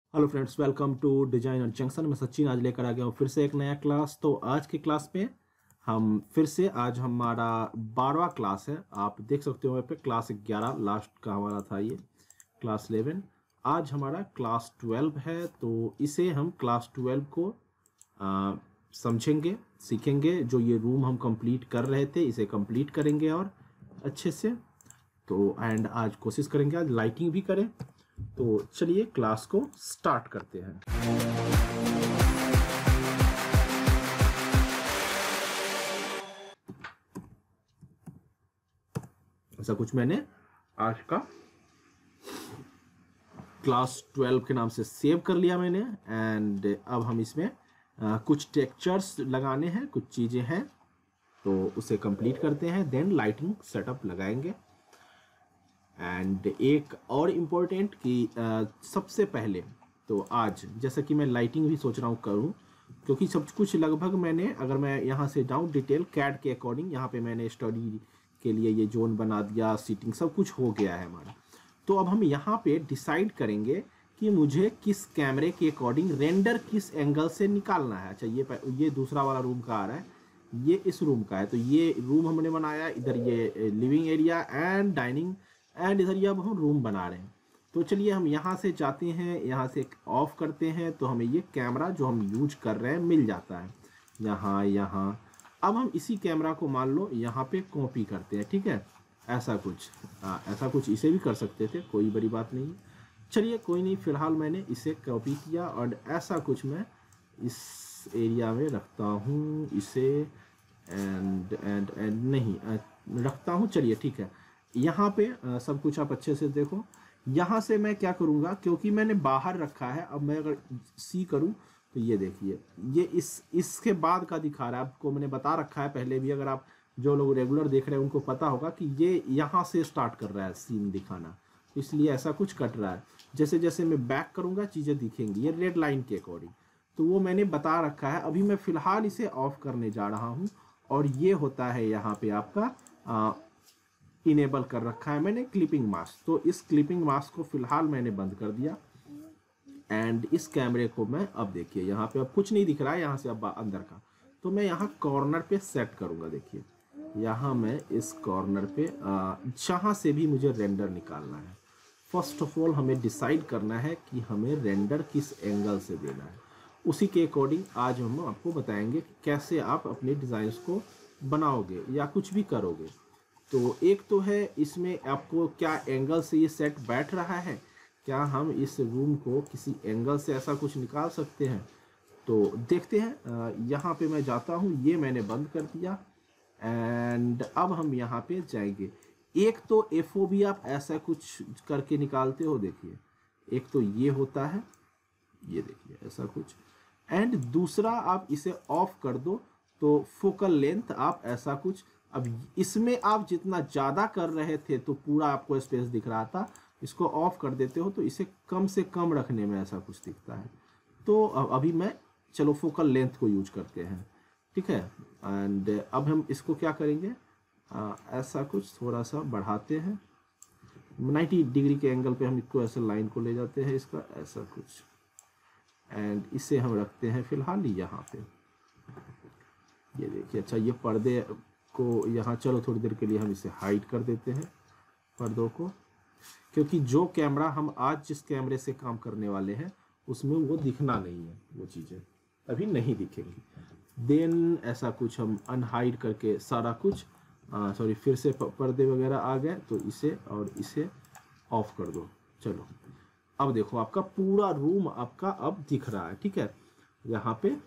Hello friends, welcome to designer junction. मैं सचिन आज लेकर आ गया हूँ फिर से एक नया क्लास। तो आज के क्लास में हम फिर से आज हमारा 12वां क्लास है। आप देख सकते हो यहाँ पे क्लास 11 लास्ट का हमारा था, ये क्लास 11। आज हमारा क्लास 12 है, तो इसे हम क्लास 12 को समझेंगे, सीखेंगे। जो ये रूम हम कंप्लीट कर रहे थे इसे कंप्लीट करेंगे और अच्छे से। तो एंड आज कोशिश करेंगे आज लाइटिंग भी करें। तो चलिए क्लास को स्टार्ट करते हैं। ऐसा कुछ मैंने आज का क्लास 12 के नाम से सेव कर लिया मैंने। एंड अब हम इसमें कुछ टेक्सचर्स लगाने हैं, कुछ चीजें हैं, तो उसे कंप्लीट करते हैं। देन लाइटिंग सेटअप लगाएंगे। एंड एक और इम्पोर्टेंट कि सबसे पहले तो आज जैसा कि मैं लाइटिंग भी सोच रहा हूँ करूँ, क्योंकि सब कुछ लगभग मैंने, अगर मैं यहाँ से जाऊँ डिटेल कैड के अकॉर्डिंग, यहाँ पे मैंने स्टडी के लिए ये जोन बना दिया, सीटिंग सब कुछ हो गया है हमारा। तो अब हम यहाँ पे डिसाइड करेंगे कि मुझे किस कैमरे के अकॉर्डिंग रेंडर किस एंगल से निकालना है। अच्छा, ये दूसरा वाला रूम का आ रहा है, ये इस रूम का है। तो ये रूम हमने बनाया, इधर ये living area and dining, and इधर ये अब हम रूम बना रहे हैं। तो चलिए हम यहाँ से जाते हैं, यहाँ से ऑफ करते हैं, तो हमें ये कैमरा जो हम यूज कर रहे हैं मिल जाता है यहाँ। अब हम इसी कैमरा को मान लो यहाँ पे कॉपी करते हैं, ठीक है। ऐसा कुछ इसे भी कर सकते थे, कोई बड़ी बात नहीं। चलिए कोई नहीं, फिलहाल मैंने इसे कॉपी किया और ऐसा कुछ मैं इस एरिया में रखता हूँ इसे, एंड नहीं रखता हूँ। चलिए ठीक है, यहाँ पे सब कुछ आप अच्छे से देखो। यहाँ से मैं क्या करूँगा, क्योंकि मैंने बाहर रखा है, अब मैं अगर सी करूँ तो ये देखिए, ये इसके बाद का दिखा रहा है। आपको मैंने बता रखा है पहले भी, अगर आप जो लोग रेगुलर देख रहे हैं उनको पता होगा कि ये यहाँ से स्टार्ट कर रहा है सीन दिखाना, इसलिए ऐसा कुछ कट रहा है। जैसे जैसे मैं बैक करूँगा चीज़ें दिखेंगी ये रेड लाइन के अकॉर्डिंग, तो वो मैंने बता रखा है। अभी मैं फ़िलहाल इसे ऑफ करने जा रहा हूँ, और ये होता है यहाँ पे आपका इनेबल कर रखा है मैंने क्लिपिंग मास्क। तो इस क्लिपिंग मास्क को फिलहाल मैंने बंद कर दिया। एंड इस कैमरे को मैं, अब देखिए यहाँ पे अब कुछ नहीं दिख रहा है यहाँ से अब अंदर का, तो मैं यहाँ कॉर्नर पे सेट करूँगा। देखिए यहाँ मैं इस कॉर्नर पे जहाँ से भी मुझे रेंडर निकालना है, फर्स्ट ऑफ ऑल हमें डिसाइड करना है कि हमें रेंडर किस एंगल से देना है। उसी के अकॉर्डिंग आज हम आपको बताएंगे कि कैसे आप अपने डिज़ाइंस को बनाओगे या कुछ भी करोगे। तो एक तो है इसमें आपको क्या एंगल से ये सेट बैठ रहा है, क्या हम इस रूम को किसी एंगल से ऐसा कुछ निकाल सकते हैं। तो देखते हैं। यहाँ पे मैं जाता हूँ, ये मैंने बंद कर दिया। एंड अब हम यहाँ पे जाएंगे। एक तो FOV आप ऐसा कुछ करके निकालते हो, देखिए एक तो ये होता है, ये देखिए ऐसा कुछ। एंड दूसरा आप इसे ऑफ कर दो तो फोकल लेंथ आप ऐसा कुछ, अब इसमें आप जितना ज़्यादा कर रहे थे तो पूरा आपको स्पेस दिख रहा था, इसको ऑफ कर देते हो तो इसे कम से कम रखने में ऐसा कुछ दिखता है। तो अभी मैं, चलो फोकल लेंथ को यूज करते हैं, ठीक है। एंड अब हम इसको क्या करेंगे, ऐसा कुछ थोड़ा सा बढ़ाते हैं, 90 डिग्री के एंगल पे हम इसको ऐसे लाइन को ले जाते हैं इसका, ऐसा कुछ। एंड इसे हम रखते हैं फिलहाल यहाँ पे, ये देखिए। अच्छा, ये पर्दे को यहाँ, चलो थोड़ी देर के लिए हम इसे हाइड कर देते हैं पर्दों को, क्योंकि जो कैमरा हम आज जिस कैमरे से काम करने वाले हैं उसमें वो दिखना नहीं है, वो चीज़ें अभी नहीं दिखेंगी। देन ऐसा कुछ हम अनहाइड करके सारा कुछ, सॉरी फिर से पर्दे वगैरह आ गए तो इसे और इसे ऑफ कर दो। चलो अब देखो आपका पूरा रूम आपका अब दिख रहा है, ठीक है। यहाँ पे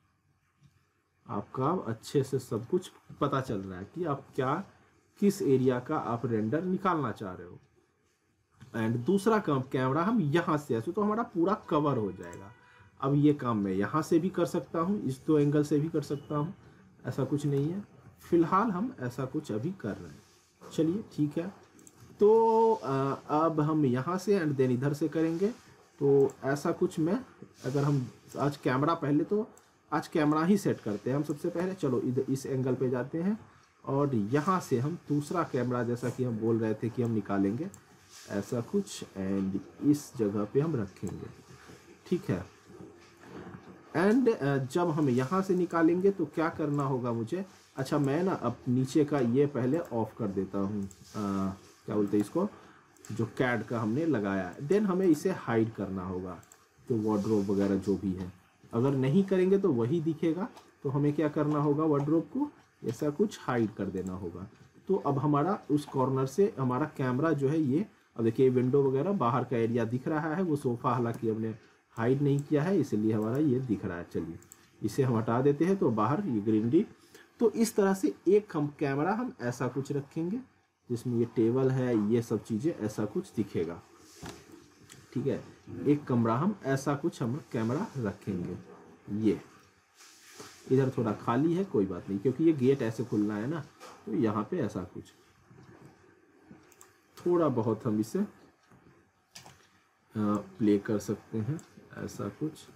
आपका अच्छे से सब कुछ पता चल रहा है कि आप क्या, किस एरिया का आप रेंडर निकालना चाह रहे हो। एंड दूसरा कैमरा हम यहाँ से, ऐसे तो हमारा पूरा कवर हो जाएगा। अब ये काम मैं यहाँ से भी कर सकता हूँ, इस दो एंगल से भी कर सकता हूँ, ऐसा कुछ नहीं है। फिलहाल हम ऐसा कुछ अभी कर रहे हैं, चलिए ठीक है। तो अब हम यहाँ से एंड देन इधर से करेंगे। तो ऐसा कुछ मैं, अगर हम आज कैमरा, पहले तो आज कैमरा ही सेट करते हैं हम सबसे पहले। चलो इधर इस एंगल पे जाते हैं और यहाँ से हम दूसरा कैमरा, जैसा कि हम बोल रहे थे कि हम निकालेंगे ऐसा कुछ, एंड इस जगह पे हम रखेंगे। ठीक है। एंड जब हम यहाँ से निकालेंगे तो क्या करना होगा मुझे, अच्छा मैं ना अब नीचे का ये पहले ऑफ कर देता हूँ, क्या बोलते हैं इसको, जो कैड का हमने लगाया है। देन हमें इसे हाइड करना होगा, तो वार्डरोब वगैरह जो भी है, अगर नहीं करेंगे तो वही दिखेगा। तो हमें क्या करना होगा, वार्डरोब को ऐसा कुछ हाइड कर देना होगा। तो अब हमारा उस कॉर्नर से हमारा कैमरा जो है ये, अब देखिए विंडो वगैरह बाहर का एरिया दिख रहा है, वो सोफ़ा हालांकि हमने हाइड नहीं किया है इसलिए हमारा ये दिख रहा है। चलिए इसे हम हटा देते हैं, तो बाहर ये ग्रीनरी। तो इस तरह से एक हम कैमरा हम ऐसा कुछ रखेंगे जिसमें ये टेबल है, ये सब चीज़ें ऐसा कुछ दिखेगा, ठीक है। एक कमरा हम ऐसा कुछ हम कैमरा रखेंगे। ये इधर थोड़ा खाली है, कोई बात नहीं, क्योंकि ये गेट ऐसे खुलना है ना, तो यहाँ पे ऐसा कुछ थोड़ा बहुत हम इसे प्ले कर सकते हैं, ऐसा कुछ।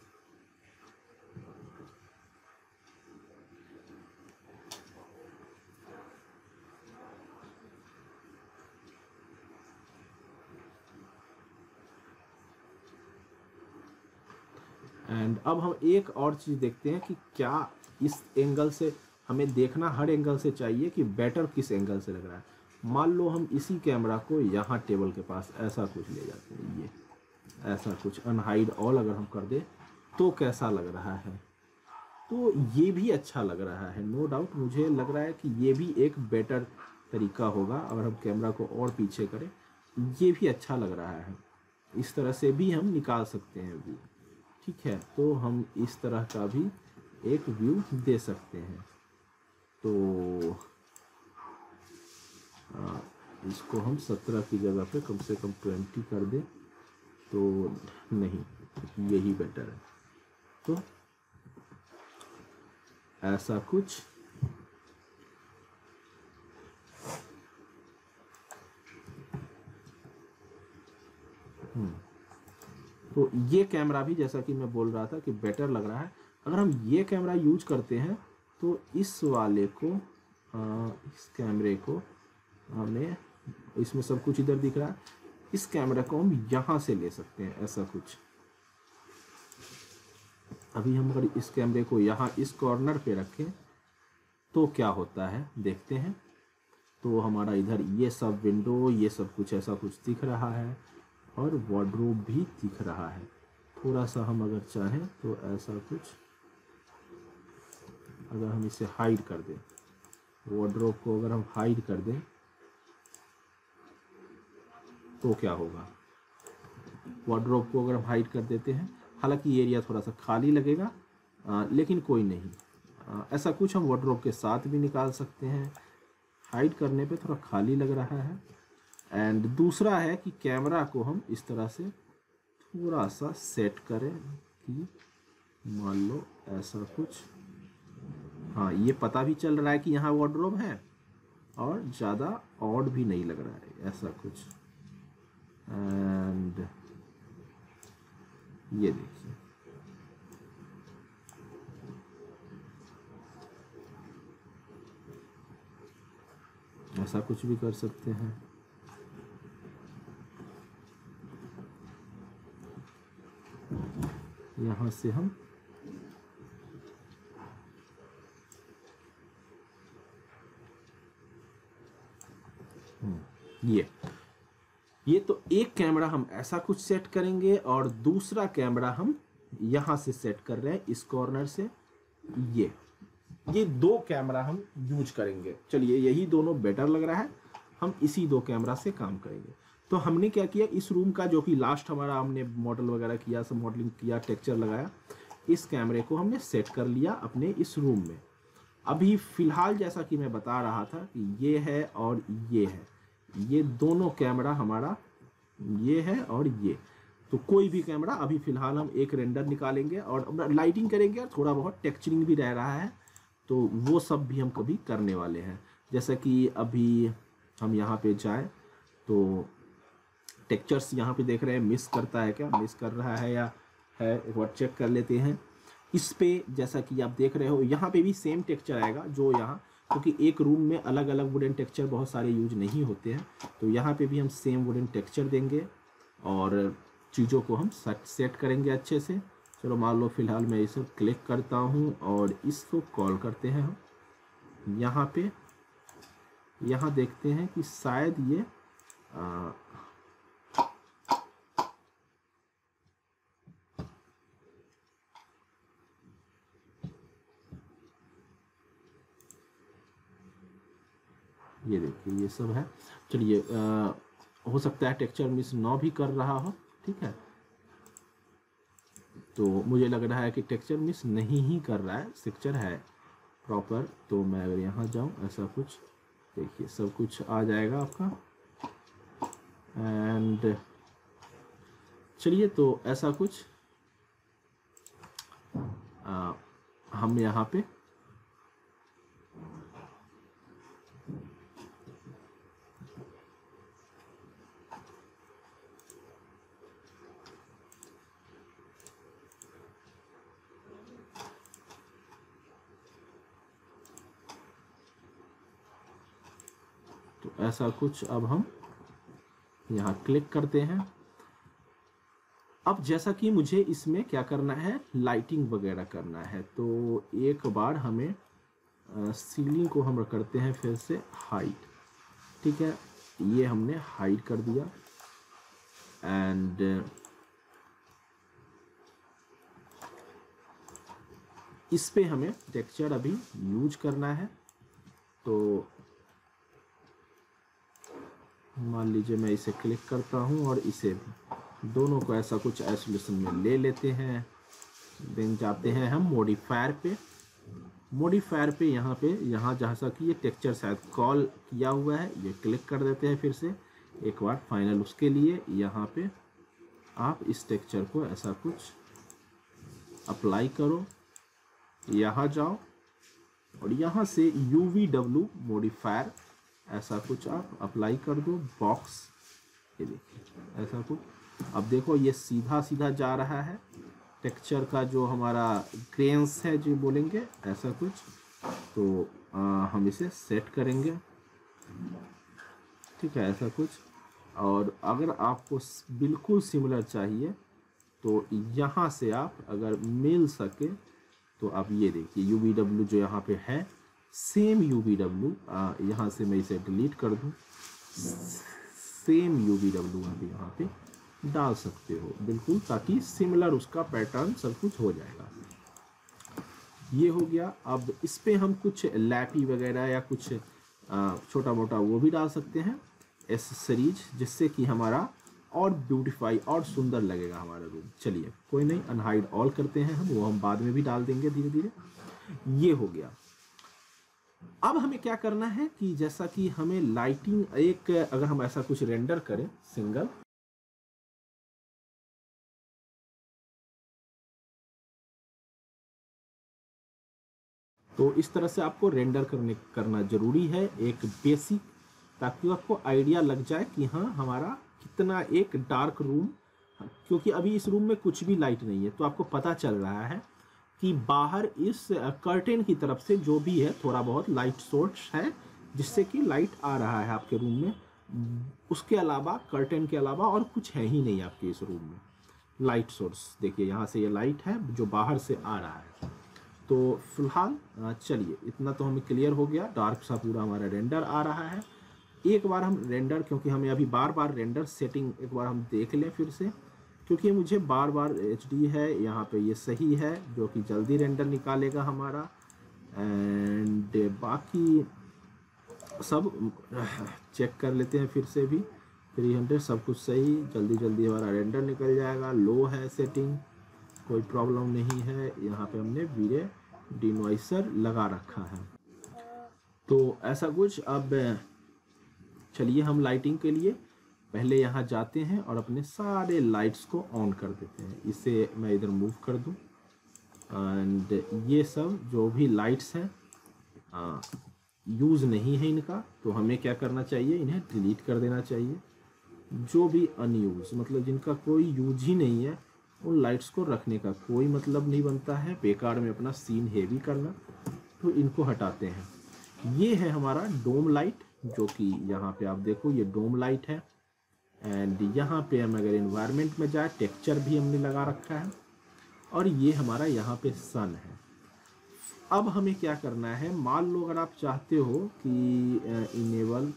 एंड अब हम एक और चीज़ देखते हैं कि क्या इस एंगल से हमें देखना, हर एंगल से चाहिए कि बेटर किस एंगल से लग रहा है। मान लो हम इसी कैमरा को यहाँ टेबल के पास ऐसा कुछ ले जाते हैं, ये ऐसा कुछ अनहाइड ऑल अगर हम कर दे तो कैसा लग रहा है, तो ये भी अच्छा लग रहा है, नो डाउट। मुझे लग रहा है कि ये भी एक बेटर तरीका होगा, अगर हम कैमरा को और पीछे करें ये भी अच्छा लग रहा है। इस तरह से भी हम निकाल सकते हैं व्यू, ठीक है। तो हम इस तरह का भी एक व्यू दे सकते हैं। तो इसको हम 17 की जगह पे कम से कम 20 कर दें, तो नहीं, यही बेटर है। तो ऐसा कुछ तो ये कैमरा भी जैसा कि मैं बोल रहा था कि बेटर लग रहा है। अगर हम ये कैमरा यूज करते हैं तो इस वाले को इस कैमरे को हमें, इसमें सब कुछ इधर दिख रहा है, इस कैमरा को हम यहाँ से ले सकते हैं, ऐसा कुछ। अभी हम अगर इस कैमरे को यहाँ इस कॉर्नर पे रखें तो क्या होता है देखते हैं। तो हमारा इधर ये सब विंडो, ये सब कुछ ऐसा कुछ दिख रहा है, और वार्डरोब भी दिख रहा है। थोड़ा सा हम अगर चाहें तो ऐसा कुछ, अगर हम इसे हाइड कर दें, वार्डरोब को अगर हम हाइड कर दें तो क्या होगा। वार्डरोब को अगर हम हाइड कर देते हैं, हालांकि ये एरिया थोड़ा सा खाली लगेगा, लेकिन कोई नहीं, ऐसा कुछ हम वार्डरोब के साथ भी निकाल सकते हैं। हाइड करने पे थोड़ा खाली लग रहा है। एंड दूसरा है कि कैमरा को हम इस तरह से थोड़ा सा सेट करें कि मान लो ऐसा कुछ, हाँ ये पता भी चल रहा है कि यहाँ वार्डरोब है और ज़्यादा ऑड भी नहीं लग रहा है, ऐसा कुछ। एंड ये देखिए, ऐसा कुछ भी कर सकते हैं। यहाँ से हम ये तो एक कैमरा हम ऐसा कुछ सेट करेंगे, और दूसरा कैमरा हम यहाँ से सेट कर रहे हैं इस कॉर्नर से। ये दो कैमरा हम यूज करेंगे। चलिए यही दोनों बेटर लग रहा है, हम इसी दो कैमरा से काम करेंगे। तो हमने क्या किया, इस रूम का जो कि लास्ट हमारा हमने मॉडल वगैरह किया, सब मॉडलिंग किया, टेक्सचर लगाया, इस कैमरे को हमने सेट कर लिया अपने इस रूम में। अभी फिलहाल जैसा कि मैं बता रहा था कि ये है और ये है, ये दोनों कैमरा हमारा, ये है और ये, तो कोई भी कैमरा अभी फिलहाल हम एक रेंडर निकालेंगे और लाइटिंग करेंगे, और थोड़ा बहुत टेक्सचरिंग भी रह रहा है, तो वो सब भी हम कभी करने वाले हैं। जैसे कि अभी हम यहाँ पे जाएं तो टेक्सचर्स यहाँ पे देख रहे हैं, मिस करता है क्या, मिस कर रहा है या है, एक बार चेक कर लेते हैं। इस पे जैसा कि आप देख रहे हो यहाँ पे भी सेम टेक्सचर आएगा जो यहाँ, क्योंकि एक रूम में अलग अलग वुडन टेक्सचर बहुत सारे यूज नहीं होते हैं, तो यहाँ पे भी हम सेम वुडन टेक्सचर देंगे। और चीज़ों को हम सेट करेंगे अच्छे से। चलो मान लो फिलहाल मैं इसे क्लिक करता हूँ और इसको कॉल करते हैं हम यहाँ पे। यहाँ देखते हैं कि शायद ये ये देखिए ये सब है। चलिए हो सकता है टेक्सचर मिस ना भी कर रहा हो, ठीक है। तो मुझे लग रहा है कि टेक्सचर मिस नहीं ही कर रहा है, स्ट्रक्चर है प्रॉपर। तो मैं अगर यहाँ जाऊँ ऐसा कुछ देखिए सब कुछ आ जाएगा आपका। एंड चलिए तो ऐसा कुछ हम यहाँ पे तो ऐसा कुछ अब हम यहाँ क्लिक करते हैं। अब जैसा कि मुझे इसमें क्या करना है, लाइटिंग वगैरह करना है, तो एक बार हमें सीलिंग को हम करते हैं फिर से हाइट, ठीक है। ये हमने हाइट कर दिया एंड इस पे हमें टेक्सचर अभी यूज करना है। तो मान लीजिए मैं इसे क्लिक करता हूँ और इसे भी दोनों को ऐसा कुछ आइसोलेशन में ले लेते हैं। देन जाते हैं हम मॉडिफायर पे। मॉडिफायर पे यहाँ जैसा कि ये टेक्सचर शायद कॉल किया हुआ है, ये क्लिक कर देते हैं फिर से एक बार फाइनल। उसके लिए यहाँ पे आप इस टेक्सचर को ऐसा कुछ अप्लाई करो, यहाँ जाओ और यहाँ से UVW मॉडिफायर ऐसा कुछ आप अप्लाई कर दो बॉक्स। ये देखिए ऐसा कुछ। अब देखो ये सीधा सीधा जा रहा है, टेक्सचर का जो हमारा ग्रेन्स है जो बोलेंगे ऐसा कुछ। तो हम इसे सेट करेंगे, ठीक है, ऐसा कुछ। और अगर आपको बिल्कुल सिमिलर चाहिए तो यहाँ से आप अगर मिल सके तो आप ये देखिए UVW जो यहाँ पे है सेम UVW, यहाँ से मैं इसे डिलीट कर दूँ, सेम UVW आप यहाँ पे डाल सकते हो बिल्कुल, ताकि सिमिलर उसका पैटर्न सब कुछ हो जाएगा। ये हो गया। अब इस पे हम कुछ लैपी वगैरह या कुछ छोटा मोटा वो भी डाल सकते हैं एसेसरीज, जिससे कि हमारा और ब्यूटीफाई और सुंदर लगेगा हमारा रूम। चलिए कोई नहीं, अनहाइड ऑल करते हैं हम, वो हम बाद में भी डाल देंगे धीरे धीरे। ये हो गया। अब हमें क्या करना है कि जैसा कि हमें लाइटिंग एक अगर हम ऐसा कुछ रेंडर करें सिंगल, तो इस तरह से आपको रेंडर करना जरूरी है एक बेसिक, ताकि आपको आइडिया लग जाए कि हाँ हमारा कितना एक डार्क रूम, क्योंकि अभी इस रूम में कुछ भी लाइट नहीं है। तो आपको पता चल रहा है कि बाहर इस कर्टेन की तरफ से जो भी है थोड़ा बहुत लाइट सोर्स है, जिससे कि लाइट आ रहा है आपके रूम में। उसके अलावा कर्टेन के अलावा और कुछ है ही नहीं आपके इस रूम में लाइट सोर्स। देखिए यहाँ से ये लाइट है जो बाहर से आ रहा है। तो फिलहाल चलिए इतना तो हमें क्लियर हो गया, डार्क सा पूरा हमारा रेंडर आ रहा है। एक बार हम रेंडर, क्योंकि हमें अभी बार बार रेंडर सेटिंग एक बार हम देख लें फिर से, क्योंकि मुझे बार बार HD है यहाँ पे, ये सही है जो कि जल्दी रेंडर निकालेगा हमारा। एंड बाकी सब चेक कर लेते हैं फिर से भी, 300 सब कुछ सही, जल्दी जल्दी हमारा रेंडर निकल जाएगा। लो है सेटिंग, कोई प्रॉब्लम नहीं है। यहाँ पे हमने वीरे डिनॉइसर लगा रखा है। तो ऐसा कुछ। अब चलिए हम लाइटिंग के लिए पहले यहाँ जाते हैं और अपने सारे लाइट्स को ऑन कर देते हैं। इसे मैं इधर मूव कर दूँ एंड ये सब जो भी लाइट्स हैं यूज़ नहीं है इनका, तो हमें क्या करना चाहिए, इन्हें डिलीट कर देना चाहिए। जो भी अनयूज, मतलब जिनका कोई यूज ही नहीं है, उन लाइट्स को रखने का कोई मतलब नहीं बनता है, बेकार में अपना सीन हेवी करना। तो इनको हटाते हैं। ये है हमारा डोम लाइट, जो कि यहाँ पे आप देखो ये डोम लाइट है। एंड यहाँ पे हम अगर इन्वायरमेंट में जाए, टेक्सचर भी हमने लगा रखा है और ये हमारा यहाँ पे सन है। अब हमें क्या करना है, मान लो अगर आप चाहते हो कि इनेबल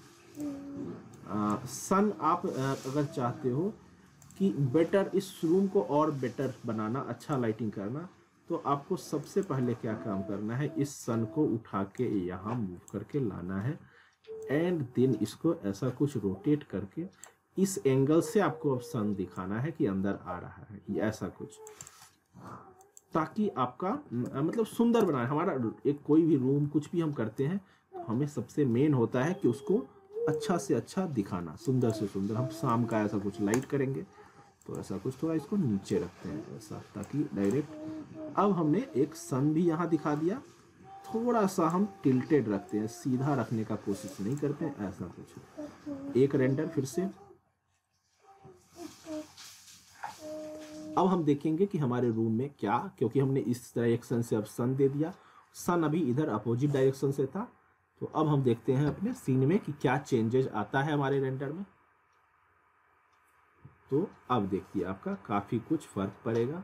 सन, आप अगर चाहते हो कि बेटर इस रूम को और बेटर बनाना, अच्छा लाइटिंग करना, तो आपको सबसे पहले क्या काम करना है, इस सन को उठा के यहाँ मूव करके लाना है एंड देन इसको ऐसा कुछ रोटेट करके इस एंगल से आपको अब सन दिखाना है कि अंदर आ रहा है, ये ऐसा कुछ, ताकि आपका मतलब सुंदर बनाए हमारा एक कोई भी रूम, कुछ भी हम करते हैं तो हमें सबसे मेन होता है कि उसको अच्छा से अच्छा दिखाना, सुंदर से सुंदर। हम शाम का ऐसा कुछ लाइट करेंगे तो ऐसा कुछ थोड़ा इसको नीचे रखते हैं ऐसा, ताकि डायरेक्ट। अब हमने एक सन भी यहाँ दिखा दिया, थोड़ा सा हम टिल्टेड रखते हैं, सीधा रखने का कोशिश नहीं करते हैं, ऐसा कुछ। एक रेंडर फिर से। अब हम देखेंगे कि हमारे रूम में क्या, क्योंकि हमने इस डायरेक्शन से अब सन दे दिया, सन अभी इधर अपोजिट डायरेक्शन से था। तो अब हम देखते हैं अपने सीन में कि क्या चेंजेस आता है हमारे रेंडर में। तो अब देखिए आपका काफी कुछ फर्क पड़ेगा।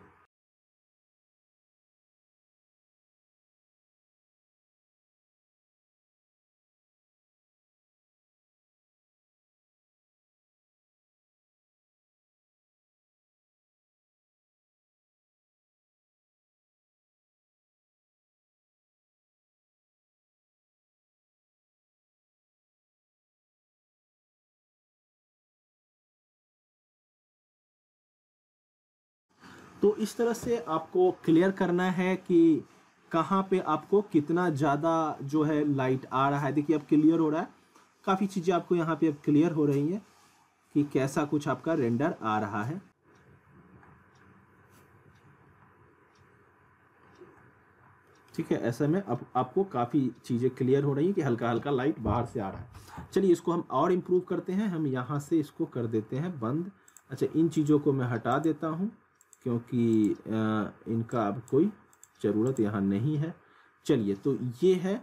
तो इस तरह से आपको क्लियर करना है कि कहाँ पे आपको कितना ज़्यादा जो है लाइट आ रहा है। देखिए अब क्लियर हो रहा है, काफ़ी चीज़ें आपको यहाँ पे अब क्लियर हो रही हैं कि कैसा कुछ आपका रेंडर आ रहा है। ठीक है, ऐसे में अब आपको काफ़ी चीज़ें क्लियर हो रही हैं कि हल्का हल्का लाइट बाहर से आ रहा है। चलिए इसको हम और इम्प्रूव करते हैं, हम यहाँ से इसको कर देते हैं बंद। अच्छा, इन चीज़ों को मैं हटा देता हूँ क्योंकि इनका अब कोई ज़रूरत यहाँ नहीं है। चलिए, तो ये है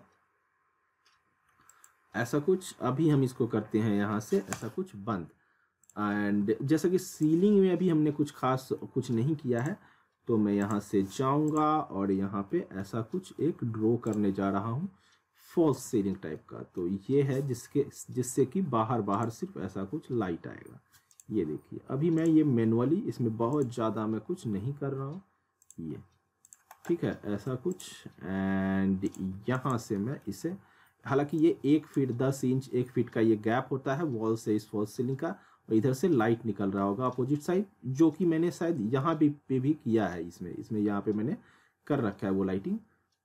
ऐसा कुछ। अभी हम इसको करते हैं यहाँ से ऐसा कुछ बंद। एंड जैसा कि सीलिंग में अभी हमने कुछ खास कुछ नहीं किया है, तो मैं यहाँ से जाऊँगा और यहाँ पे ऐसा कुछ एक ड्रॉ करने जा रहा हूँ, फॉल्स सीलिंग टाइप का। तो ये है जिससे कि बाहर बाहर सिर्फ ऐसा कुछ लाइट आएगा। ये देखिए, अभी मैं ये मैनुअली, इसमें बहुत ज़्यादा मैं कुछ नहीं कर रहा हूँ, ये ठीक है ऐसा कुछ। एंड यहाँ से मैं इसे, हालांकि ये 1 फीट 10 इंच 1 फीट का ये गैप होता है वॉल से इस फॉल्स सीलिंग का, और इधर से लाइट निकल रहा होगा अपोजिट साइड, जो कि मैंने शायद यहाँ पे भी किया है, इसमें यहाँ पे मैंने कर रखा है वो लाइटिंग।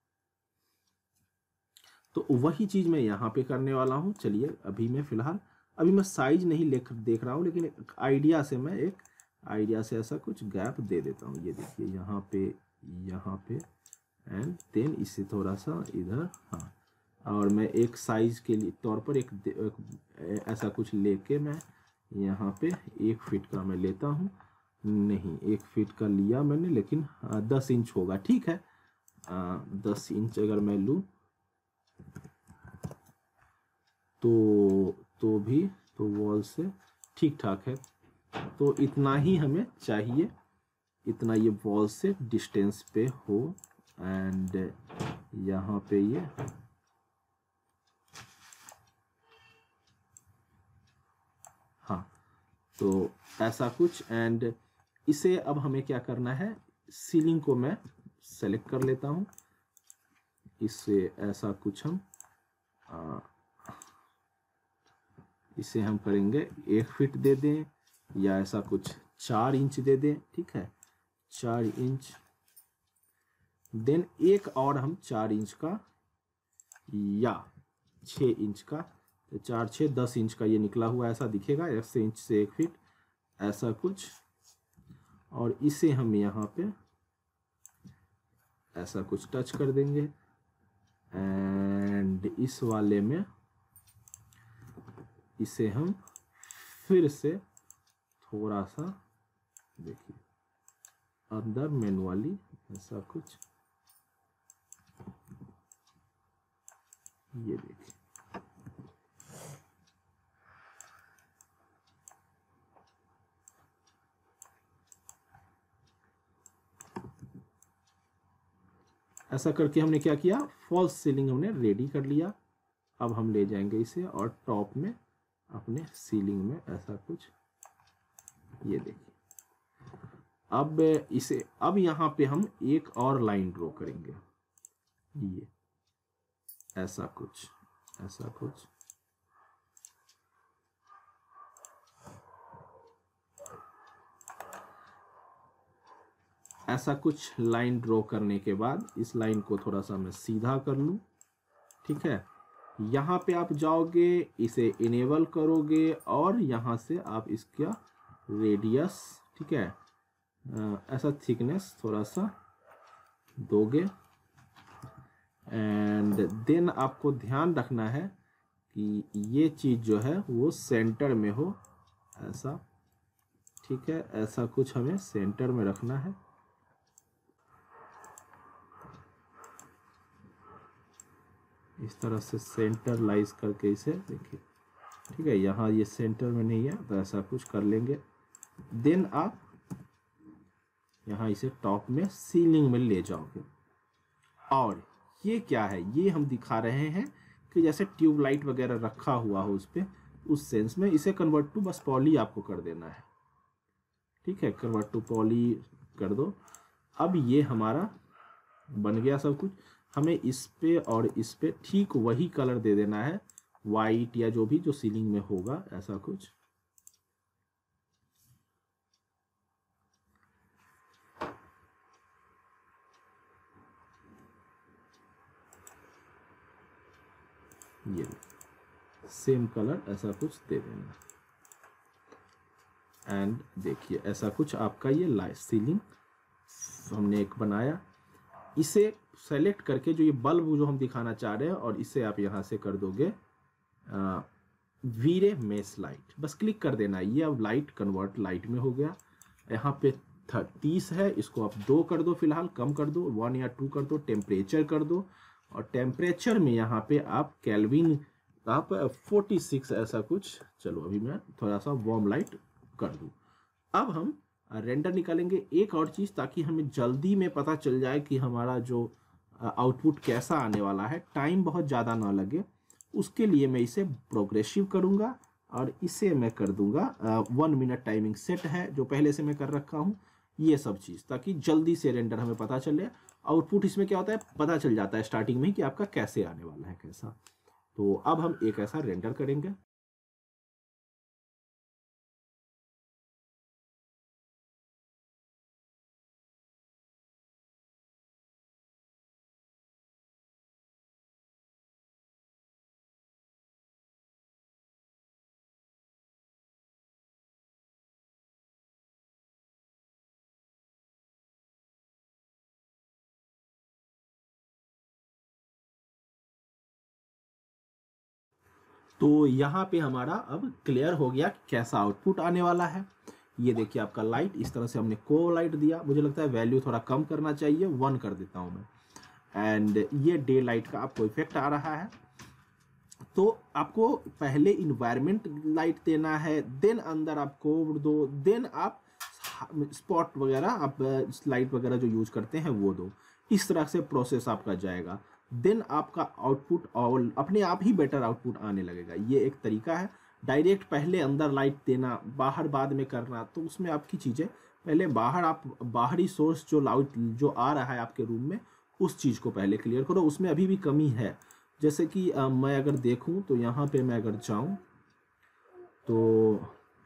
तो वही चीज़ मैं यहाँ पे करने वाला हूँ। चलिए अभी मैं फिलहाल, अभी मैं साइज नहीं देख रहा हूँ, लेकिन आइडिया से मैं एक आइडिया से ऐसा कुछ गैप दे देता हूँ। ये देखिए यहाँ पे एंड देन इससे थोड़ा सा इधर, हाँ। और मैं एक साइज के लिए तौर पर एक ऐसा कुछ लेके मैं यहाँ पे 1 फीट का मैं लेता हूँ, नहीं 1 फीट का लिया मैंने, लेकिन 10 इंच होगा, ठीक है। 10 इंच अगर मैं लूँ तो भी तो वॉल से ठीक ठाक है। तो इतना ही हमें चाहिए, इतना ये वॉल से डिस्टेंस पे हो। एंड यहाँ पे ये, हाँ, तो ऐसा कुछ। एंड इसे अब हमें क्या करना है, सीलिंग को मैं सेलेक्ट कर लेता हूँ, इससे ऐसा कुछ हम इसे हम करेंगे 1 फीट दे दें, या ऐसा कुछ 4 इंच दे दें, ठीक है 4 इंच। देन एक और हम 4 इंच का या 6 इंच का, तो 4 6 10 इंच का ये निकला हुआ ऐसा दिखेगा, 1 इंच से 1 फीट ऐसा कुछ। और इसे हम यहाँ पे ऐसा कुछ टच कर देंगे। एंड इस वाले में इसे हम फिर से थोड़ा सा, देखिए अंदर मैनुअली ऐसा कुछ, ये देखिए ऐसा करके हमने क्या किया, फॉल्स सीलिंग हमने रेडी कर लिया। अब हम ले जाएंगे इसे और टॉप में अपने सीलिंग में ऐसा कुछ, ये देखिए। अब इसे, अब यहाँ पे हम एक और लाइन ड्रॉ करेंगे, ये ऐसा कुछ, ऐसा कुछ। ऐसा कुछ लाइन ड्रॉ करने के बाद इस लाइन को थोड़ा सा मैं सीधा कर लूं, ठीक है। यहाँ पे आप जाओगे, इसे इनेबल करोगे और यहाँ से आप इसका रेडियस, ठीक है, ऐसा थिकनेस थोड़ा सा दोगे। एंड देन आपको ध्यान रखना है कि ये चीज़ जो है वो सेंटर में हो, ऐसा, ठीक है। ऐसा कुछ हमें सेंटर में रखना है। इस तरह से सेंटर लाइज करके इसे देखिए, ठीक है। यहाँ ये सेंटर में नहीं है तो ऐसा कुछ कर लेंगे। देन आप यहाँ इसे टॉप में सीलिंग में ले जाओगे। और ये क्या है, ये हम दिखा रहे हैं कि जैसे ट्यूबलाइट वगैरह रखा हुआ हो उस पर, उस सेंस में इसे कन्वर्ट टू बस पॉली आपको कर देना है, ठीक है। कन्वर्ट टू पॉली कर दो। अब ये हमारा बन गया सब कुछ। हमें इस पे और इस पे ठीक वही कलर दे देना है, वाइट या जो भी जो सीलिंग में होगा, ऐसा कुछ। ये सेम कलर ऐसा कुछ दे देना। एंड देखिए ऐसा कुछ आपका ये लाइट सीलिंग हमने एक बनाया। इसे सेलेक्ट करके जो ये बल्ब जो हम दिखाना चाह रहे हैं, और इसे आप यहाँ से कर दोगे वीरे मेस लाइट, बस क्लिक कर देना। ये अब लाइट कन्वर्ट लाइट में हो गया। यहाँ पे 30 है, इसको आप 2 कर दो, फिलहाल कम कर दो, 1 या 2 कर दो। टेम्परेचर कर दो, और टेम्परेचर में यहाँ पे आप केल्विन आप 46 ऐसा कुछ। चलो अभी मैं थोड़ा सा वार्म लाइट कर दूँ। अब हम रेंडर निकालेंगे। एक और चीज़, ताकि हमें जल्दी में पता चल जाए कि हमारा जो आउटपुट कैसा आने वाला है, टाइम बहुत ज़्यादा ना लगे, उसके लिए मैं इसे प्रोग्रेसिव करूँगा और इसे मैं कर दूंगा 1 मिनट टाइमिंग सेट है जो पहले से मैं कर रखा हूँ। ये सब चीज़ ताकि जल्दी से रेंडर हमें पता चले। आउटपुट इसमें क्या होता है, पता चल जाता है स्टार्टिंग में ही कि आपका कैसे आने वाला है, कैसा। तो अब हम एक ऐसा रेंडर करेंगे। तो यहाँ पे हमारा अब क्लियर हो गया कि कैसा आउटपुट आने वाला है। ये देखिए आपका लाइट इस तरह से हमने को लाइट दिया। मुझे लगता है वैल्यू थोड़ा कम करना चाहिए, 1 कर देता हूँ मैं। एंड ये डे लाइट का आपको इफेक्ट आ रहा है। तो आपको पहले इन्वायरमेंट लाइट देना है, देन अंदर आप कोड दो, देन आप स्पॉट वगैरह आप लाइट वगैरह जो यूज करते हैं वो दो। इस तरह से प्रोसेस आपका जाएगा। देन आपका आउटपुट और अपने आप ही बेटर आउटपुट आने लगेगा। ये एक तरीका है। डायरेक्ट पहले अंदर लाइट देना, बाहर बाद में करना, तो उसमें आपकी चीज़ें पहले बाहर, आप बाहरी सोर्स जो लाइट जो आ रहा है आपके रूम में, उस चीज़ को पहले क्लियर करो। उसमें अभी भी कमी है। जैसे कि मैं अगर देखूं तो यहाँ पे मैं अगर जाऊं तो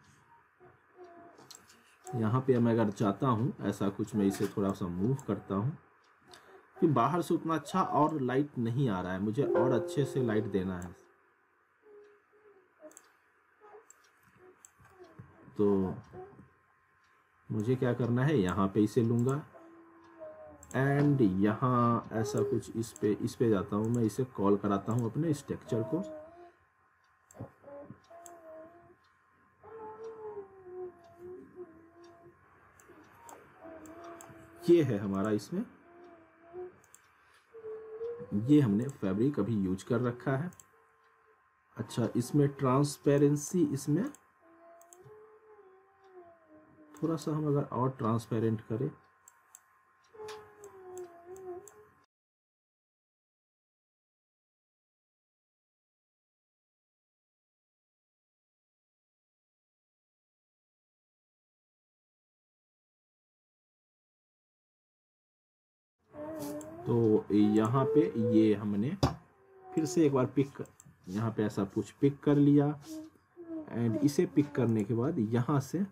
यहाँ पे मैं अगर चाहता हूँ ऐसा कुछ, मैं इसे थोड़ा सा मूव करता हूँ कि बाहर से उतना अच्छा और लाइट नहीं आ रहा है, मुझे और अच्छे से लाइट देना है। तो मुझे क्या करना है, यहाँ पे इसे लूँगा एंड यहाँ ऐसा कुछ इस पे जाता हूँ मैं, इसे कॉल कराता हूँ अपने स्ट्रक्चर को। ये है हमारा, इसमें ये हमने फैब्रिक अभी यूज कर रखा है। अच्छा, इसमें ट्रांसपेरेंसी, इसमें थोड़ा सा हम अगर और ट्रांसपेरेंट करें तो यहाँ पे ये हमने फिर से एक बार यहाँ पे ऐसा कुछ पिक कर लिया, एंड इसे पिक करने के बाद यहाँ से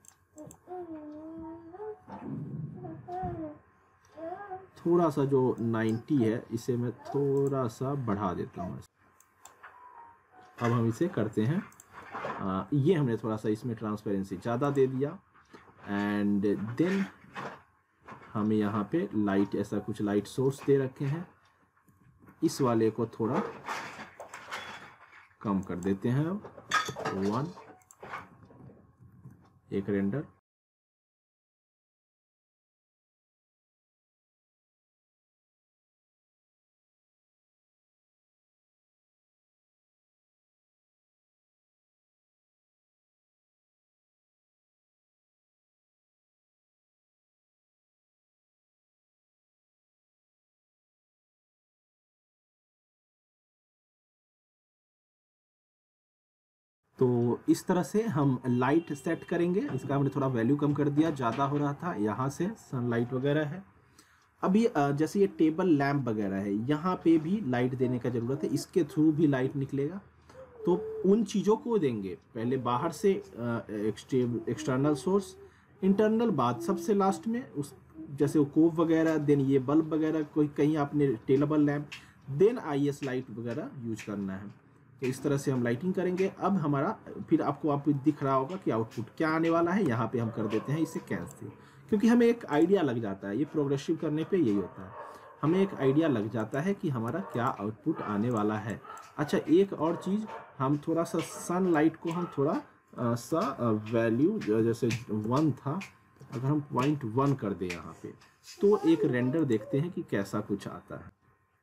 थोड़ा सा जो 90 है इसे मैं थोड़ा सा बढ़ा देता हूँ। अब हम इसे करते हैं, ये हमने थोड़ा सा इसमें ट्रांसपेरेंसी ज़्यादा दे दिया, एंड देन हमें यहाँ पे लाइट, ऐसा कुछ लाइट सोर्स दे रखे हैं, इस वाले को थोड़ा कम कर देते हैं। अब 1 एक रेंडर, तो इस तरह से हम लाइट सेट करेंगे। इसका हमने थोड़ा वैल्यू कम कर दिया, ज़्यादा हो रहा था, यहाँ से सनलाइट वगैरह है। अभी जैसे ये टेबल लैंप वगैरह है, यहाँ पे भी लाइट देने का ज़रूरत है, इसके थ्रू भी लाइट निकलेगा। तो उन चीज़ों को देंगे पहले बाहर से एक्सटर्नल सोर्स, इंटरनल बाद सबसे लास्ट में, उस जैसे वो कोव वगैरह, देन ये बल्ब वगैरह, कोई कहीं आपने table lamp, then IS light वगैरह यूज करना है। तो इस तरह से हम लाइटिंग करेंगे। अब हमारा फिर आपको दिख रहा होगा कि आउटपुट क्या आने वाला है। यहाँ पे हम कर देते हैं इसे कैंसिल, क्योंकि हमें एक आइडिया लग जाता है, ये प्रोग्रेसिव करने पे यही होता है, हमें एक आइडिया लग जाता है कि हमारा क्या आउटपुट आने वाला है। अच्छा, एक और चीज़, हम थोड़ा सा सनलाइट को हम थोड़ा सा वैल्यू, जैसे 1 था, अगर हम 0.1 कर दें यहाँ पे, तो एक रेंडर देखते हैं कि कैसा कुछ आता है।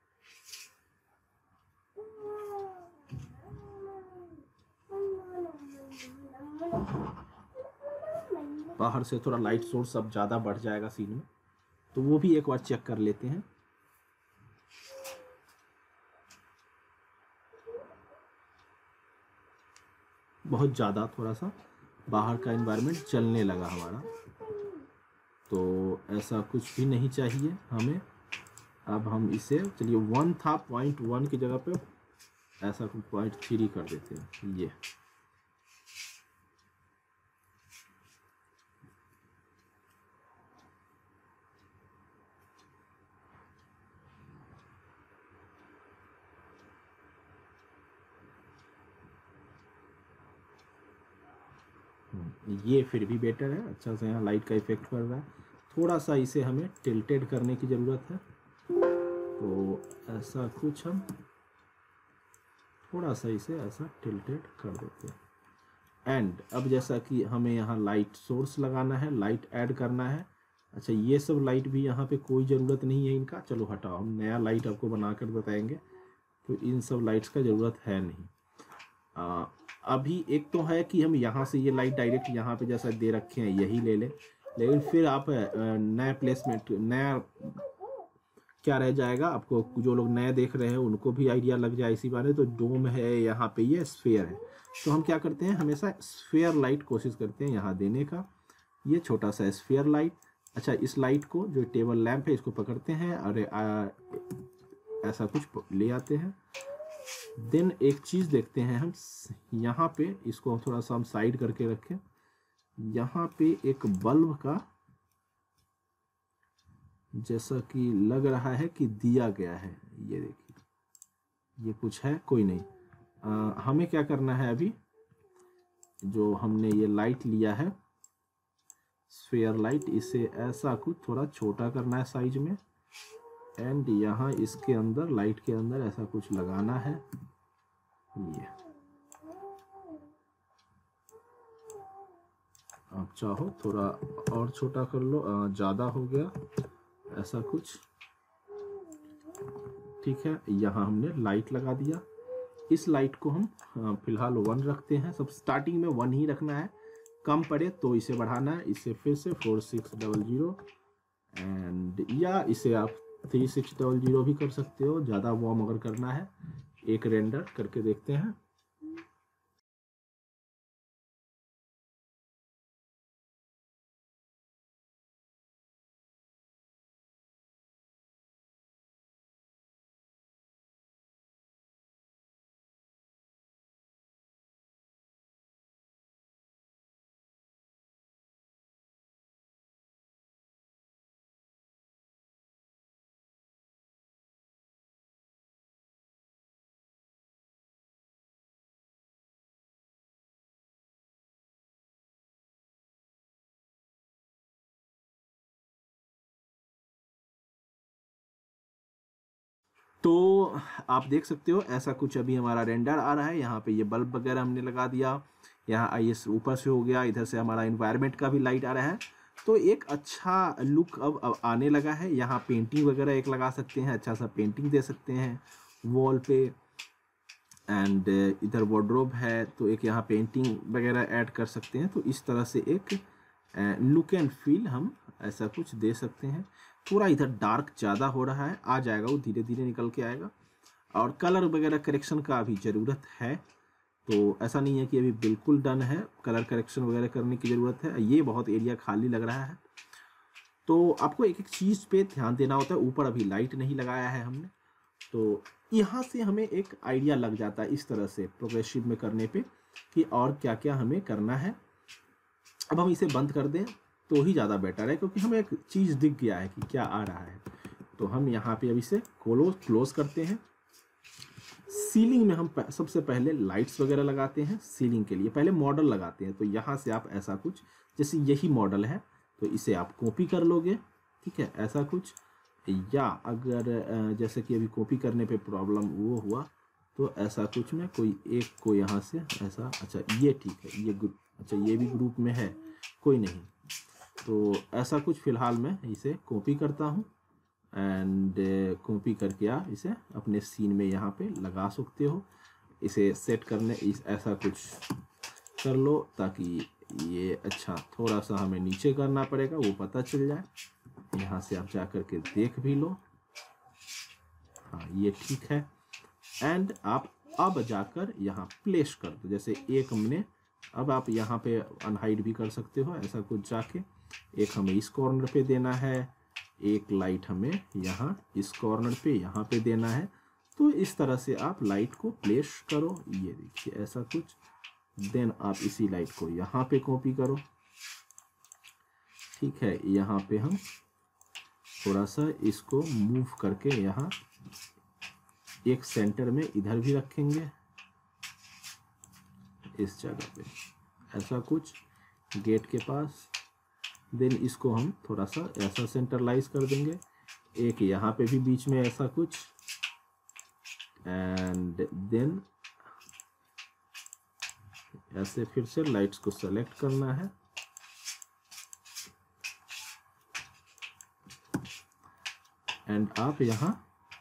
बाहर से थोड़ा लाइट सोर्स अब ज़्यादा बढ़ जाएगा सीन में, तो वो भी एक बार चेक कर लेते हैं। बहुत ज़्यादा थोड़ा सा बाहर का एनवायरनमेंट चलने लगा हमारा, तो ऐसा कुछ भी नहीं चाहिए हमें। अब हम इसे, चलिए 1 था, 0.1 की जगह पे ऐसा कुछ 0.3 कर देते हैं। ये फिर भी बेटर है, अच्छा से यहाँ लाइट का इफेक्ट पड़ रहा है। थोड़ा सा इसे हमें टिल्टेड करने की ज़रूरत है, तो ऐसा कुछ हम थोड़ा सा इसे ऐसा टिल्टेड कर देते हैं। एंड अब जैसा कि हमें यहाँ लाइट सोर्स लगाना है, लाइट ऐड करना है। अच्छा, ये सब लाइट भी यहाँ पे कोई ज़रूरत नहीं है इनका, चलो हटाओ, हम नया लाइट आपको बनाकर बताएंगे। तो इन सब लाइट्स का ज़रूरत है नहीं। अभी एक तो है कि हम यहाँ से ये लाइट डायरेक्ट यहाँ पे जैसा दे रखे हैं यही ले लें, लेकिन फिर आप नया प्लेसमेंट, नया क्या रह जाएगा, आपको जो लोग नए देख रहे हैं उनको भी आइडिया लग जाए इसी बारे। तो डोम है, यहाँ पे ये स्फेयर है, तो हम क्या करते हैं, हमेशा स्फेयर लाइट कोशिश करते हैं यहाँ देने का। ये छोटा सा स्फेयर लाइट। अच्छा, इस लाइट को, जो टेबल लैंप है, इसको पकड़ते हैं और ऐसा कुछ ले आते हैं। देन एक चीज़ देखते हैं हम यहाँ पे, इसको थोड़ा सा हम साइड करके रखें। यहाँ पे एक बल्ब का जैसा कि लग रहा है कि दिया गया है, ये देखिए, ये कुछ है, कोई नहीं। हमें क्या करना है, अभी जो हमने ये लाइट लिया है स्फेयर लाइट, इसे ऐसा कुछ थोड़ा छोटा करना है साइज में, एंड यहाँ इसके अंदर, लाइट के अंदर ऐसा कुछ लगाना है। ये आप चाहो थोड़ा और छोटा कर लो, ज़्यादा हो गया ऐसा कुछ, ठीक है। यहाँ हमने लाइट लगा दिया। इस लाइट को हम फिलहाल 1 रखते हैं, सब स्टार्टिंग में 1 ही रखना है, कम पड़े तो इसे बढ़ाना है। इसे फिर से 4600 एंड, या इसे आप 3600 भी कर सकते हो, ज़्यादा वार्म अगर करना है। एक रेंडर करके देखते हैं। तो आप देख सकते हो ऐसा कुछ अभी हमारा रेंडर आ रहा है। यहाँ पे ये बल्ब वगैरह हमने लगा दिया, यहाँ आईएस ऊपर से हो गया, इधर से हमारा इन्वायरमेंट का भी लाइट आ रहा है। तो एक अच्छा लुक अब आने लगा है। यहाँ पेंटिंग वगैरह एक लगा सकते हैं, अच्छा सा पेंटिंग दे सकते हैं वॉल पे। एंड इधर वार्डरोब है तो एक यहाँ पेंटिंग वगैरह ऐड कर सकते हैं। तो इस तरह से एक लुक एंड फील हम ऐसा कुछ दे सकते हैं। थोड़ा इधर डार्क ज़्यादा हो रहा है, आ जाएगा, वो धीरे धीरे निकल के आएगा। और कलर वगैरह करेक्शन का अभी ज़रूरत है, तो ऐसा नहीं है कि अभी बिल्कुल डन है, कलर करेक्शन वगैरह करने की ज़रूरत है। ये बहुत एरिया खाली लग रहा है, तो आपको एक एक चीज़ पे ध्यान देना होता है। ऊपर अभी लाइट नहीं लगाया है हमने, तो यहाँ से हमें एक आइडिया लग जाता है इस तरह से प्रोग्रेसिव में करने पे कि और क्या क्या हमें करना है। अब हम इसे बंद कर दें तो ही ज़्यादा बेटर है, क्योंकि हमें एक चीज़ दिख गया है कि क्या आ रहा है। तो हम यहाँ पे अब इसे क्लोज करते हैं। सीलिंग में हम सबसे पहले लाइट्स वगैरह लगाते हैं। सीलिंग के लिए पहले मॉडल लगाते हैं। तो यहाँ से आप ऐसा कुछ, जैसे यही मॉडल है तो इसे आप कॉपी कर लोगे, ठीक है, ऐसा कुछ। या अगर जैसे कि अभी कॉपी करने पे प्रॉब्लम वो हुआ, तो ऐसा कुछ में कोई एक को यहाँ से ऐसा, अच्छा ये ठीक है, ये ग्रुप, अच्छा ये भी ग्रुप में है, कोई नहीं। तो ऐसा कुछ फ़िलहाल मैं इसे कॉपी करता हूँ एंड कॉपी करके आप इसे अपने सीन में यहाँ पे लगा सकते हो। इसे सेट करने ऐसा कुछ कर लो ताकि ये, अच्छा थोड़ा सा हमें नीचे करना पड़ेगा, वो पता चल जाए। यहाँ से आप जा कर के देख भी लो, हाँ ये ठीक है। एंड आप अब जाकर यहाँ प्लेस कर दो, जैसे एक हमने, अब आप यहाँ पे अनहाइड भी कर सकते हो ऐसा कुछ जाके। एक हमें इस कॉर्नर पे देना है, एक लाइट हमें यहाँ इस कॉर्नर पे यहाँ पे देना है। तो इस तरह से आप लाइट को प्लेस करो, ये देखिए ऐसा कुछ। देन आप इसी लाइट को यहाँ पे कॉपी करो, ठीक है। यहाँ पे हम थोड़ा सा इसको मूव करके यहाँ एक सेंटर में इधर भी रखेंगे, इस जगह पे ऐसा कुछ गेट के पास। देन इसको हम थोड़ा सा ऐसा सेंटरलाइज कर देंगे, एक यहाँ पे भी बीच में ऐसा कुछ। एंड देन ऐसे फिर से लाइट्स को सेलेक्ट करना है, एंड आप यहाँ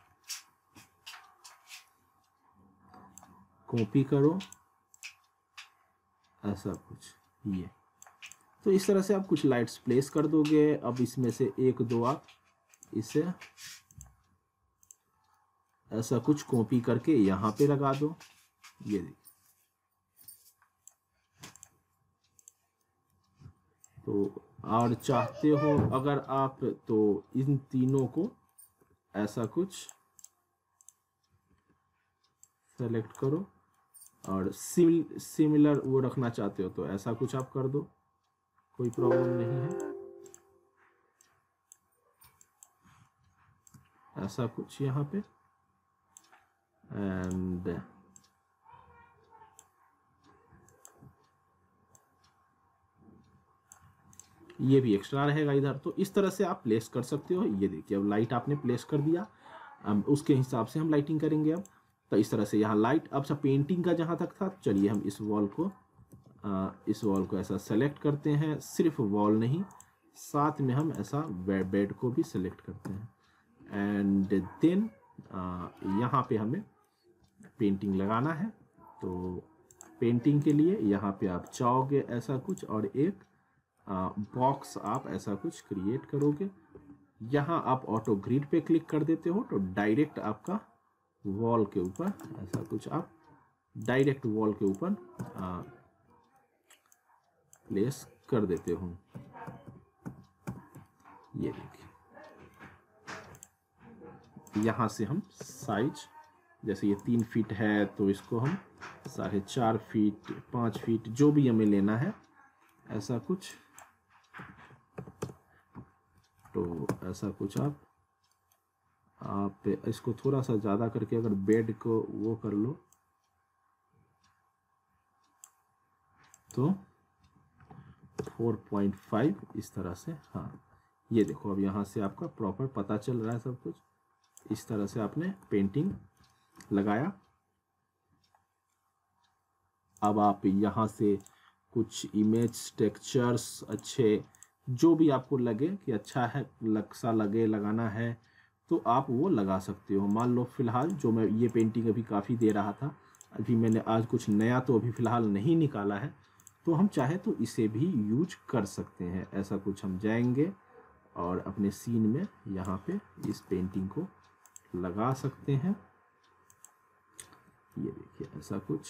कॉपी करो ऐसा कुछ, ये। तो इस तरह से आप कुछ लाइट्स प्लेस कर दोगे। अब इसमें से एक दो आप इसे ऐसा कुछ कॉपी करके यहाँ पे लगा दो, ये देखिए। तो और चाहते हो अगर आप तो इन तीनों को ऐसा कुछ सेलेक्ट करो, और सिमिलर वो रखना चाहते हो तो ऐसा कुछ आप कर दो, कोई प्रॉब्लम नहीं है। ऐसा कुछ यहाँ पे, एंड ये भी एक्स्ट्रा रहेगा इधर। तो इस तरह से आप प्लेस कर सकते हो। ये देखिए अब लाइट आपने प्लेस कर दिया, अब उसके हिसाब से हम लाइटिंग करेंगे। अब तो इस तरह से यहाँ लाइट, अब सब पेंटिंग का जहाँ तक था, चलिए हम इस वॉल को ऐसा सेलेक्ट करते हैं। सिर्फ वॉल नहीं, साथ में हम ऐसा बेड को भी सेलेक्ट करते हैं। एंड देन यहाँ पे हमें पेंटिंग लगाना है। तो पेंटिंग के लिए यहाँ पे आप चाहोगे ऐसा कुछ, और एक बॉक्स आप ऐसा कुछ क्रिएट करोगे। यहाँ आप ऑटो ग्रिड पे क्लिक कर देते हो तो डायरेक्ट आपका वॉल के ऊपर ऐसा कुछ आप डायरेक्ट वॉल के ऊपर प्लेस कर देते हो। ये देखिए, यहाँ से हम साइज, जैसे ये 3 फीट है तो इसको हम 4.5 फीट 5 फीट जो भी हमें लेना है ऐसा कुछ। तो ऐसा कुछ आप इसको थोड़ा सा ज़्यादा करके अगर बेड को वो कर लो तो 4.5 इस तरह से। हाँ ये देखो अब यहाँ से आपका प्रॉपर पता चल रहा है सब कुछ। इस तरह से आपने पेंटिंग लगाया। अब आप यहाँ से कुछ इमेज टेक्सचर्स अच्छे जो भी आपको लगे कि अच्छा है लक्सा लगे लगाना है तो आप वो लगा सकते हो। मान लो फिलहाल जो मैं ये पेंटिंग अभी काफ़ी दे रहा था, अभी मैंने आज कुछ नया तो अभी फ़िलहाल नहीं निकाला है, तो हम चाहे तो इसे भी यूज कर सकते हैं। ऐसा कुछ हम जाएंगे और अपने सीन में यहाँ पे इस पेंटिंग को लगा सकते हैं। ये देखिए ऐसा कुछ,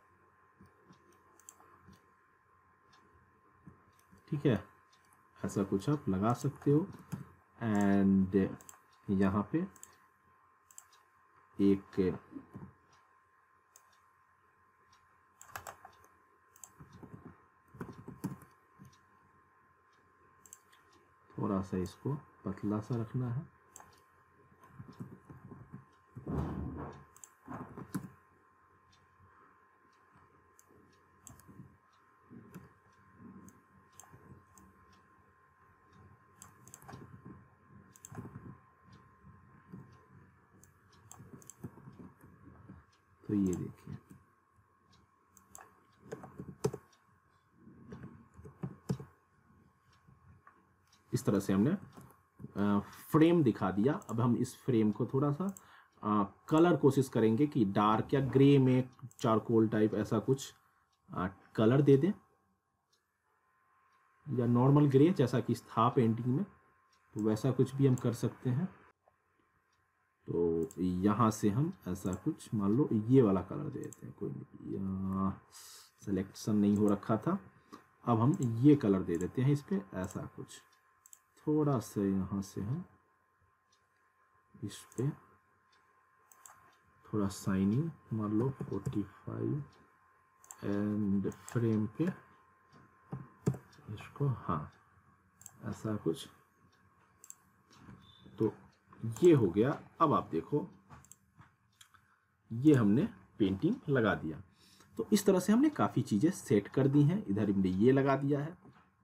ठीक है, ऐसा कुछ आप लगा सकते हो। एंड यहाँ पे एक थोड़ा सा इसको पतला सा रखना है। तो ये देखिए इस तरह से हमने फ्रेम दिखा दिया। अब हम इस फ्रेम को थोड़ा सा कलर कोशिश करेंगे कि डार्क या ग्रे में चारकोल टाइप ऐसा कुछ कलर दे दें, या नॉर्मल ग्रे जैसा कि था पेंटिंग में, तो वैसा कुछ भी हम कर सकते हैं। तो यहाँ से हम ऐसा कुछ मान लो ये वाला कलर दे देते हैं, कोई नहीं सिलेक्शन नहीं हो रखा था। अब हम ये कलर दे देते हैं इस पर, ऐसा कुछ थोड़ा सा यहाँ से हम इस पे थोड़ा शाइनिंग मान लो 45 एंड फ्रेम पे इसको, हाँ ऐसा कुछ। तो ये हो गया। अब आप देखो ये हमने पेंटिंग लगा दिया। तो इस तरह से हमने काफ़ी चीज़ें सेट कर दी हैं। इधर हमने ये लगा दिया है।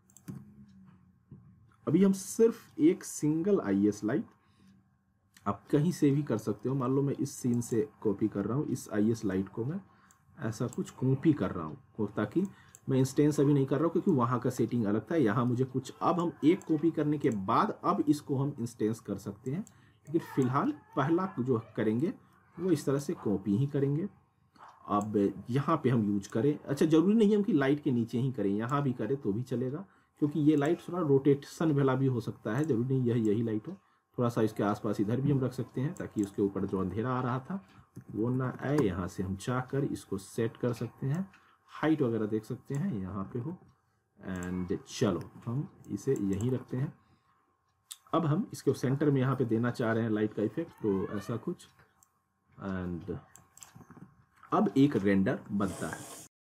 अभी हम सिर्फ एक सिंगल आईएस लाइट, आप कहीं से भी कर सकते हो। मान लो मैं इस सीन से कॉपी कर रहा हूँ, इस आईएस लाइट को मैं ऐसा कुछ कॉपी कर रहा हूँ, ताकि मैं इंस्टेंस अभी नहीं कर रहा हूँ क्योंकि वहाँ का सेटिंग अलग था, यहाँ मुझे कुछ। अब हम एक कॉपी करने के बाद अब इसको हम इंस्टेंस कर सकते हैं, लेकिन फिलहाल पहला जो करेंगे वो इस तरह से कॉपी ही करेंगे। अब यहाँ पे हम यूज करें, अच्छा जरूरी नहीं है हम कि लाइट के नीचे ही करें, यहाँ भी करें तो भी चलेगा, क्योंकि ये लाइट थोड़ा रोटेशन वाला भी हो सकता है, जरूरी नहीं यही लाइट हो। थोड़ा सा इसके आसपास इधर भी हम रख सकते हैं ताकि उसके ऊपर जो अंधेरा आ रहा था वो ना आए। यहाँ से हम चाहकर इसको सेट कर सकते हैं, हाइट वगैरह देख सकते हैं यहाँ पे हो। एंड चलो हम इसे यहीं रखते हैं। अब हम इसके सेंटर में यहाँ पे देना चाह रहे हैं लाइट का इफेक्ट, तो ऐसा कुछ। एंड अब एक रेंडर बनता है।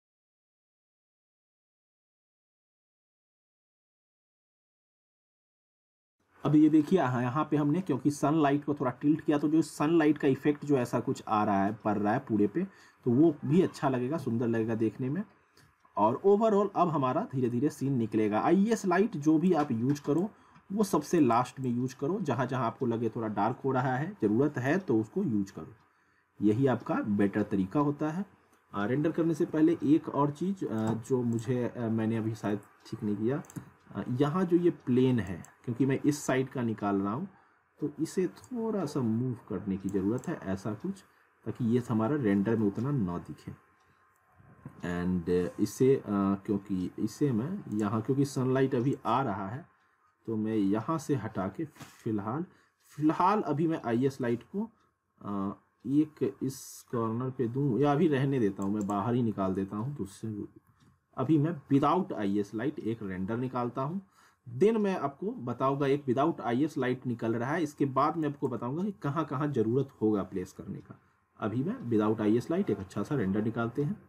अब ये देखिए यहाँ पे हमने क्योंकि सनलाइट को थोड़ा टिल्ट किया, तो जो सनलाइट का इफेक्ट जो ऐसा कुछ आ रहा है, पड़ रहा है पूरे पे, तो वो भी अच्छा लगेगा, सुंदर लगेगा देखने में। और ओवरऑल अब हमारा धीरे धीरे सीन निकलेगा। आईएस लाइट जो भी आप यूज करो वो सबसे लास्ट में यूज करो, जहाँ जहाँ आपको लगे थोड़ा डार्क हो रहा है, ज़रूरत है तो उसको यूज करो, यही आपका बेटर तरीका होता है। रेंडर करने से पहले एक और चीज़ जो मुझे मैंने अभी शायद ठीक नहीं किया, यहाँ जो ये प्लेन है, क्योंकि मैं इस साइड का निकाल रहा हूँ, तो इसे थोड़ा सा मूव करने की ज़रूरत है, ऐसा कुछ, ताकि ये हमारा रेंडर में उतना ना दिखे। एंड इसे क्योंकि इसे मैं यहाँ, क्योंकि सनलाइट अभी आ रहा है, तो मैं यहाँ से हटा के फिलहाल अभी मैं आईएस लाइट को एक इस कॉर्नर पे दूं, या अभी रहने देता हूँ, मैं बाहर ही निकाल देता हूँ। तो उससे अभी मैं विदाउट आईएस लाइट एक रेंडर निकालता हूँ, देन मैं आपको बताऊंगा एक विदाउट आईएस लाइट निकल रहा है, इसके बाद मैं आपको बताऊंगा कि कहाँ कहाँ ज़रूरत होगा प्लेस करने का। अभी मैं विदाउट आईएस लाइट एक अच्छा सा रेंडर निकालते हैं।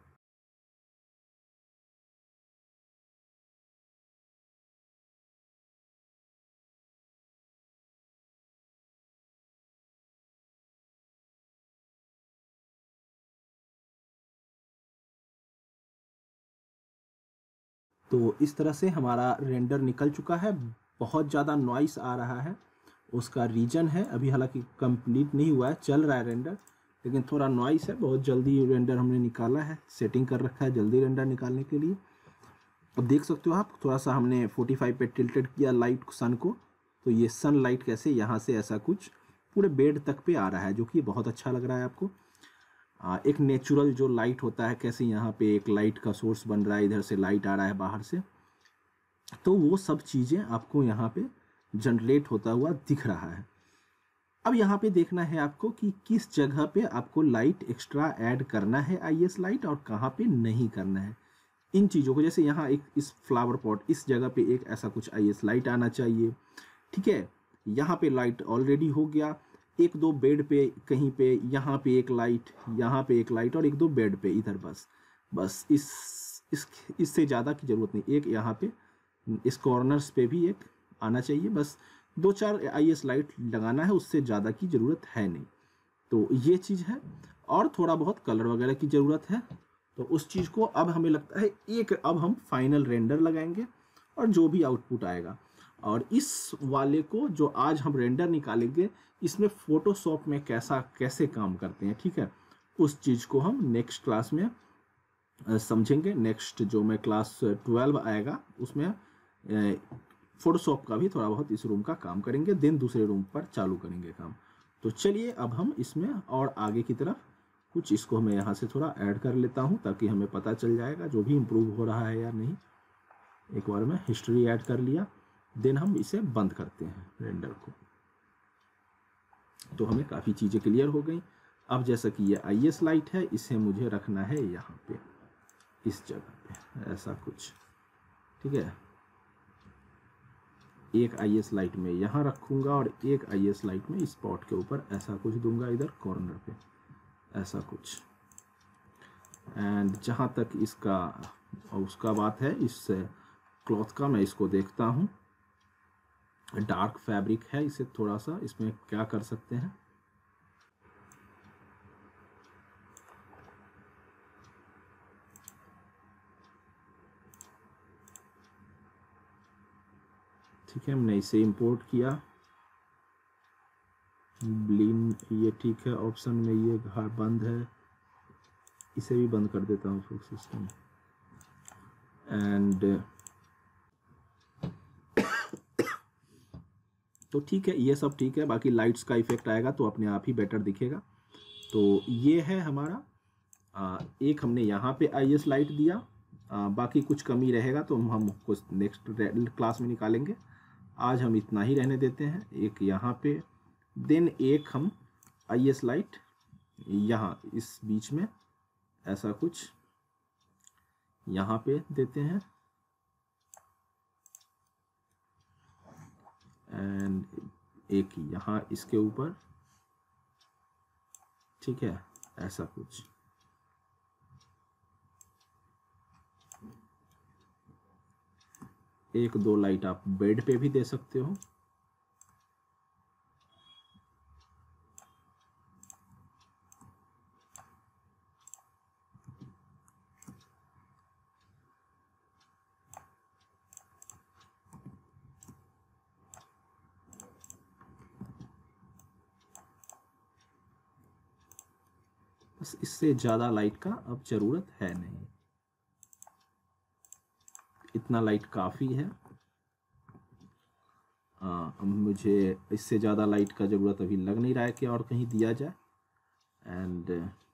तो इस तरह से हमारा रेंडर निकल चुका है। बहुत ज़्यादा नॉइस आ रहा है, उसका रीजन है। अभी हालांकि कंप्लीट नहीं हुआ है, चल रहा है रेंडर, लेकिन थोड़ा नॉइस है। बहुत जल्दी रेंडर हमने निकाला है, सेटिंग कर रखा है जल्दी रेंडर निकालने के लिए। अब देख सकते हो आप, थोड़ा सा हमने 45 पे टिल्टेड किया लाइट सन को, तो ये सन लाइट कैसे यहाँ से ऐसा कुछ पूरे बेड तक पे आ रहा है, जो कि बहुत अच्छा लग रहा है आपको। एक नेचुरल जो लाइट होता है, कैसे यहाँ पे एक लाइट का सोर्स बन रहा है, इधर से लाइट आ रहा है बाहर से, तो वो सब चीज़ें आपको यहाँ पे जनरेट होता हुआ दिख रहा है। अब यहाँ पे देखना है आपको कि किस जगह पे आपको लाइट एक्स्ट्रा ऐड करना है, आईएस लाइट, और कहाँ पे नहीं करना है। इन चीज़ों को, जैसे यहाँ एक इस फ्लावर पॉट, इस जगह पे एक ऐसा कुछ आईएस लाइट आना चाहिए, ठीक है। यहाँ पे लाइट ऑलरेडी हो गया, एक दो बेड पे कहीं पे, यहाँ पे एक लाइट, यहाँ पे एक लाइट, और एक दो बेड पे इधर, बस इससे ज़्यादा की ज़रूरत नहीं। एक यहाँ पे इस कॉर्नर्स पे भी एक आना चाहिए, बस 2-4 आईएस लाइट लगाना है, उससे ज़्यादा की ज़रूरत है नहीं। तो ये चीज़ है, और थोड़ा बहुत कलर वगैरह की ज़रूरत है। तो उस चीज़ को अब हमें लगता है अब हम फाइनल रेंडर लगाएंगे, और जो भी आउटपुट आएगा। और इस वाले को जो आज हम रेंडर निकालेंगे, इसमें फोटोशॉप में कैसे काम करते हैं, ठीक है, उस चीज़ को हम नेक्स्ट क्लास में समझेंगे। नेक्स्ट जो मैं क्लास 12 आएगा, उसमें फोटोशॉप का भी थोड़ा बहुत इस रूम का काम करेंगे, देन दूसरे रूम पर चालू करेंगे काम। तो चलिए अब हम इसमें और आगे की तरफ कुछ, इसको मैं यहाँ से थोड़ा ऐड कर लेता हूँ, ताकि हमें पता चल जाएगा जो भी इम्प्रूव हो रहा है या नहीं। एक बार मैं हिस्ट्री ऐड कर लिया, देन हम इसे बंद करते हैं रेंडर को। तो हमें काफ़ी चीज़ें क्लियर हो गई। अब जैसा कि ये आईएस लाइट है, इसे मुझे रखना है यहाँ पे, इस जगह पे ऐसा कुछ, ठीक है। एक आईएस लाइट में यहाँ रखूँगा, और एक आईएस लाइट में इस पॉट के ऊपर ऐसा कुछ दूंगा, इधर कॉर्नर पे ऐसा कुछ। एंड जहाँ तक इसका उसका बात है, इस क्लॉथ का मैं इसको देखता हूँ, डार्क फैब्रिक है, इसे थोड़ा सा इसमें क्या कर सकते हैं, ठीक है। हमने इसे इंपोर्ट किया, ब्लिन, ये ठीक है, ऑप्शन में ये घर बंद है, इसे भी बंद कर देता हूँ फुल सिस्टम। एंड तो ठीक है, ये सब ठीक है। बाकी लाइट्स का इफेक्ट आएगा तो अपने आप ही बेटर दिखेगा। तो ये है हमारा एक हमने यहाँ पे आईएस लाइट दिया, बाकी कुछ कमी रहेगा तो हम कुछ नेक्स्ट क्लास में निकालेंगे। आज हम इतना ही रहने देते हैं। एक यहाँ पे, देन एक हम आईएस लाइट यहाँ इस बीच में ऐसा कुछ यहाँ पे देते हैं, एंड एक यहाँ इसके ऊपर, ठीक है, ऐसा कुछ। एक दो लाइट आप बेड पे भी दे सकते हो। बस इससे ज़्यादा लाइट का अब ज़रूरत है नहीं, इतना लाइट काफ़ी है। मुझे इससे ज़्यादा लाइट का ज़रूरत अभी लग नहीं रहा है कि और कहीं दिया जाए। एंड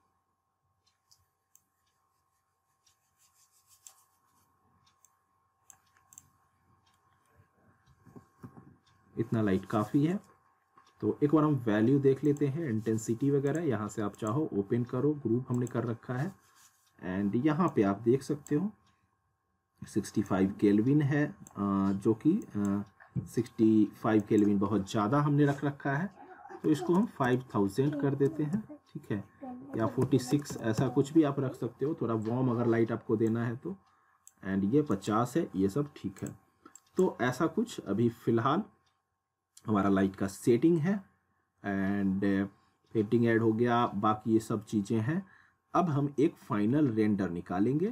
इतना लाइट काफ़ी है। तो एक बार हम वैल्यू देख लेते हैं, इंटेंसिटी वगैरह। यहाँ से आप चाहो ओपन करो, ग्रुप हमने कर रखा है, एंड यहाँ पे आप देख सकते हो 65 केल्विन है, जो कि 65 केल्विन बहुत ज़्यादा हमने रख रखा है, तो इसको हम 5000 कर देते हैं, ठीक है, या 46 ऐसा कुछ भी आप रख सकते हो, थोड़ा वार्म अगर लाइट आपको देना है तो। एंड ये 50 है, ये सब ठीक है। तो ऐसा कुछ अभी फ़िलहाल हमारा लाइट का सेटिंग है, एंड पेंटिंग ऐड हो गया, बाकी ये सब चीज़ें हैं। अब हम एक फाइनल रेंडर निकालेंगे।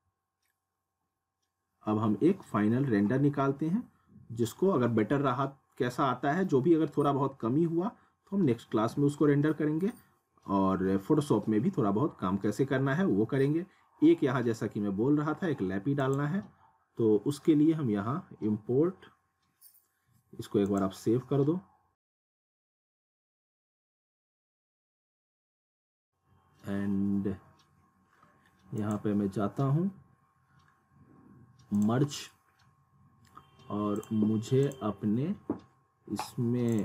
अब हम एक फाइनल रेंडर निकालते हैं, जिसको अगर बेटर रहा कैसा आता है, जो भी अगर थोड़ा बहुत कमी हुआ तो हम नेक्स्ट क्लास में उसको रेंडर करेंगे, और फोटोशॉप में भी थोड़ा बहुत काम कैसे करना है वो करेंगे। एक यहाँ जैसा कि मैं बोल रहा था एक लैपी डालना है, तो उसके लिए हम यहाँ इंपोर्ट, इसको एक बार आप सेव कर दो, एंड यहाँ पे मैं जाता हूँ मर्ज, और मुझे अपने इसमें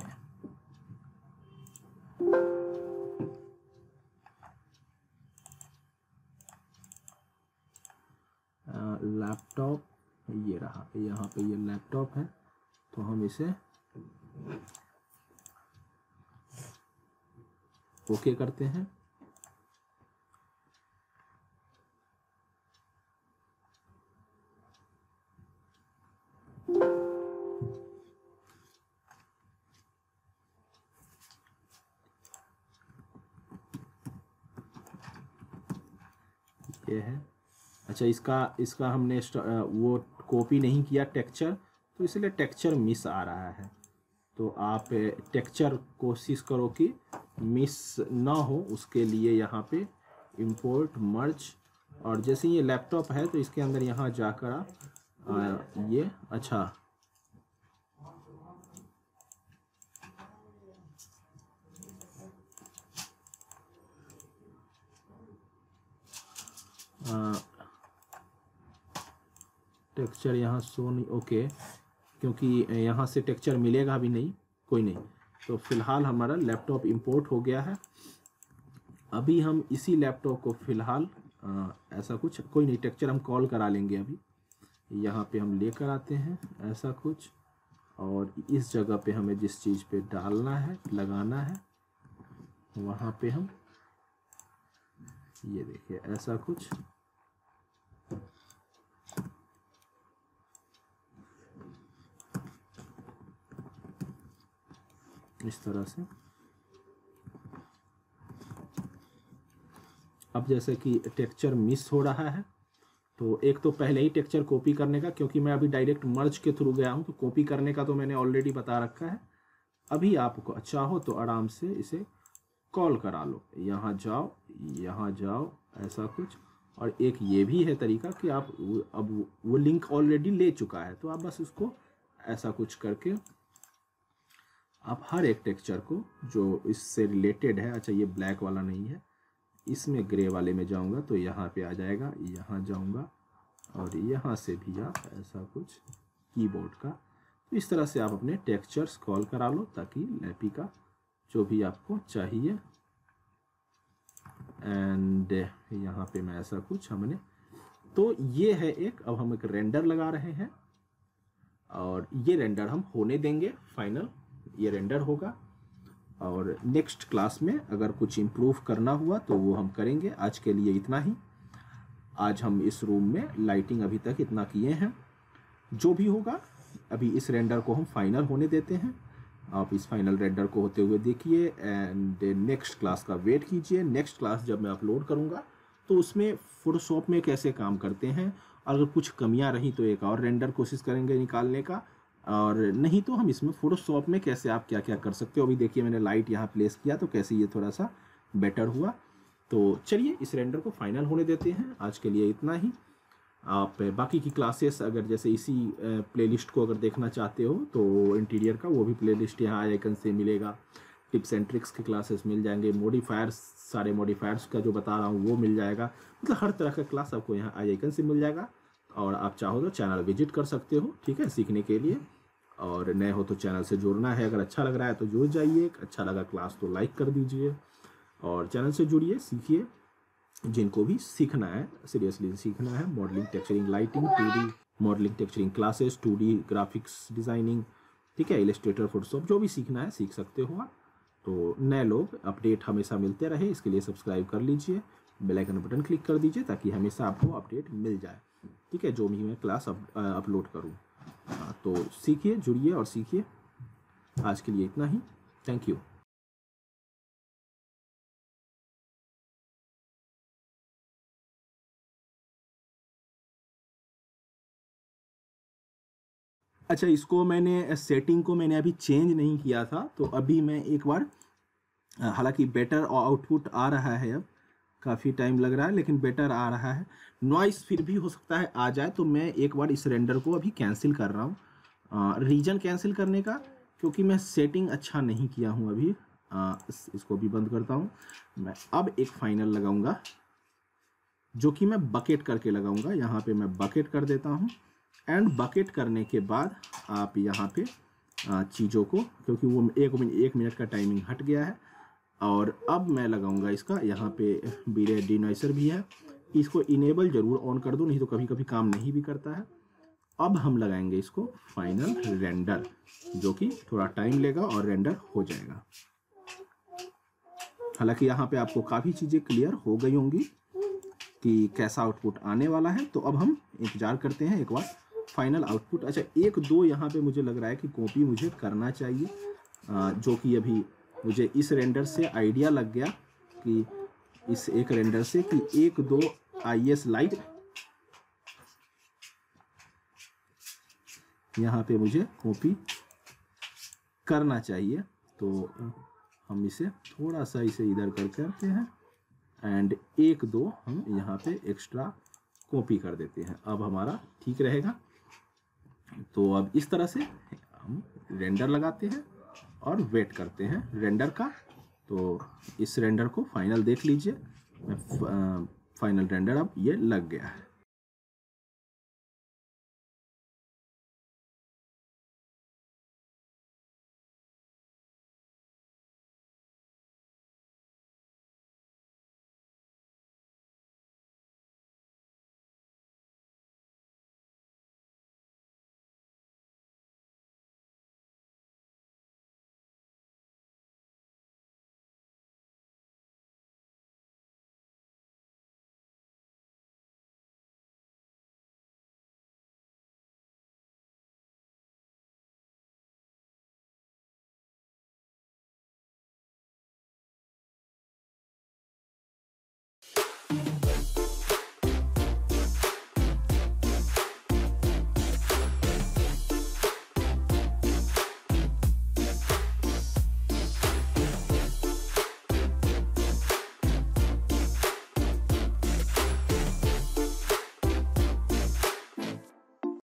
लैपटॉप, ये रहा, यहाँ पे ये लैपटॉप है, तो हम इसे ओके करते हैं। ये है, अच्छा इसका इसका हमने वो कॉपी नहीं किया टेक्सचर, तो इसलिए टेक्सचर मिस आ रहा है। तो आप टेक्सचर कोशिश करो कि मिस ना हो, उसके लिए यहाँ पे इंपोर्ट मर्ज, और जैसे ये लैपटॉप है तो इसके अंदर यहाँ जाकर आप ये अच्छा टेक्सचर यहाँ शो नहीं, ओके, क्योंकि यहाँ से टेक्सचर मिलेगा भी नहीं, कोई नहीं। तो फिलहाल हमारा लैपटॉप इंपोर्ट हो गया है। अभी हम इसी लैपटॉप को फिलहाल ऐसा कुछ, कोई नहीं, टेक्सचर हम कॉल करा लेंगे। अभी यहाँ पे हम लेकर आते हैं ऐसा कुछ, और इस जगह पे हमें जिस चीज़ पे डालना है लगाना है वहाँ पे हम ये देखिए ऐसा कुछ, इस तरह से। अब जैसे कि टेक्सचर मिस हो रहा है, तो एक तो पहले ही टेक्सचर कॉपी करने का, क्योंकि मैं अभी डायरेक्ट मर्ज के थ्रू गया हूँ, तो कॉपी करने का तो मैंने ऑलरेडी बता रखा है। अभी आपको चाहो तो आराम से इसे कॉल करा लो, यहाँ जाओ, यहाँ जाओ, ऐसा कुछ। और एक ये भी है तरीका कि आप अब वो लिंक ऑलरेडी ले चुका है, तो आप बस उसको ऐसा कुछ करके आप हर एक टेक्सचर को जो इससे रिलेटेड है, अच्छा ये ब्लैक वाला नहीं है, इसमें ग्रे वाले में जाऊंगा तो यहाँ पे आ जाएगा, यहाँ जाऊंगा और यहाँ से भी आप ऐसा कुछ कीबोर्ड का, तो इस तरह से आप अपने टेक्सचर्स कॉल करा लो, ताकि लैपी का जो भी आपको चाहिए। एंड यहाँ पे मैं ऐसा कुछ हमने, तो ये है एक, अब हम एक रेंडर लगा रहे हैं, और ये रेंडर हम होने देंगे फाइनल, ये रेंडर होगा, और नेक्स्ट क्लास में अगर कुछ इम्प्रूव करना हुआ तो वो हम करेंगे। आज के लिए इतना ही। आज हम इस रूम में लाइटिंग अभी तक इतना किए हैं, जो भी होगा अभी इस रेंडर को हम फाइनल होने देते हैं। आप इस फाइनल रेंडर को होते हुए देखिए, एंड नेक्स्ट क्लास का वेट कीजिए। नेक्स्ट क्लास जब मैं अपलोड करूँगा तो उसमें फोटोशॉप में कैसे काम करते हैं, अगर कुछ कमियां रही तो एक और रेंडर कोशिश करेंगे निकालने का, और नहीं तो हम इसमें फोटोशॉप में कैसे आप क्या क्या कर सकते हो। अभी देखिए मैंने लाइट यहाँ प्लेस किया तो कैसे ये थोड़ा सा बेटर हुआ। तो चलिए इस रेंडर को फाइनल होने देते हैं। आज के लिए इतना ही। आप बाकी की क्लासेस अगर जैसे इसी प्लेलिस्ट को अगर देखना चाहते हो तो इंटीरियर का वो भी प्लेलिस्ट यहाँ आइकन से मिलेगा। टिप्स एंड ट्रिक्स के क्लासेस मिल जाएंगे, मॉडिफायर्स, सारे मॉडिफायर्स का जो बता रहा हूँ वो मिल जाएगा, मतलब हर तरह का क्लास आपको यहाँ आइकन से मिल जाएगा। और आप चाहो तो चैनल विजिट कर सकते हो, ठीक है, सीखने के लिए। और नए हो तो चैनल से जुड़ना है, अगर अच्छा लग रहा है तो जुड़ जाइए, अच्छा लगा क्लास तो लाइक कर दीजिए, और चैनल से जुड़िए, सीखिए। जिनको भी सीखना है, सीरियसली सीखना है, modelling, texturing, lighting, 2D modelling, texturing classes, 2D graphics designing, ठीक है, इलस्ट्रेटर, फोटोशॉप, जो भी सीखना है सीख सकते हो आप। तो नए लोग अपडेट हमेशा मिलते रहे, इसके लिए सब्सक्राइब कर लीजिए, बेल आइकन बटन क्लिक कर दीजिए, ताकि हमेशा आपको अपडेट मिल जाए, ठीक है, जो भी मैं क्लास अपलोड करूँ। तो सीखिए, जुड़िए और सीखिए। आज के लिए इतना ही। Thank you. अच्छा, इसको मैंने सेटिंग को मैंने अभी चेंज नहीं किया था, तो अभी मैं एक बार, हालांकि बेटर आउटपुट आ रहा है, अब काफ़ी टाइम लग रहा है लेकिन बेटर आ रहा है। नॉइस फिर भी हो सकता है आ जाए, तो मैं एक बार इस रेंडर को अभी कैंसिल कर रहा हूँ। रीजन कैंसिल करने का, क्योंकि मैं सेटिंग अच्छा नहीं किया हूँ अभी। इसको भी बंद करता हूँ। मैं अब एक फाइनल लगाऊंगा, जो कि मैं बकेट करके लगाऊंगा। यहाँ पे मैं बकेट कर देता हूँ, एंड बकेट करने के बाद आप यहाँ पे चीज़ों को, क्योंकि वो एक मिनट का टाइमिंग हट गया है, और अब मैं लगाऊंगा इसका, यहाँ पे बीरे डिनॉइसर भी है, इसको इनेबल जरूर ऑन कर दो, नहीं तो कभी कभी काम नहीं भी करता है। अब हम लगाएंगे इसको फाइनल रेंडर, जो कि थोड़ा टाइम लेगा और रेंडर हो जाएगा। हालांकि यहाँ पे आपको काफ़ी चीज़ें क्लियर हो गई होंगी कि कैसा आउटपुट आने वाला है। तो अब हम इंतज़ार करते हैं एक बार फाइनल आउटपुट। अच्छा, एक दो यहाँ पे मुझे लग रहा है कि कॉपी मुझे करना चाहिए, जो कि अभी मुझे इस रेंडर से आइडिया लग गया कि इस एक रेंडर से कि एक दो IS लाइट यहाँ पे मुझे कॉपी करना चाहिए। तो हम इसे थोड़ा सा इसे इधर करते हैं, एंड एक दो हम यहाँ पे एक्स्ट्रा कॉपी कर देते हैं। अब हमारा ठीक रहेगा। तो अब इस तरह से हम रेंडर लगाते हैं और वेट करते हैं रेंडर का। तो इस रेंडर को फाइनल देख लीजिए, फाइनल रेंडर अब ये लग गया है।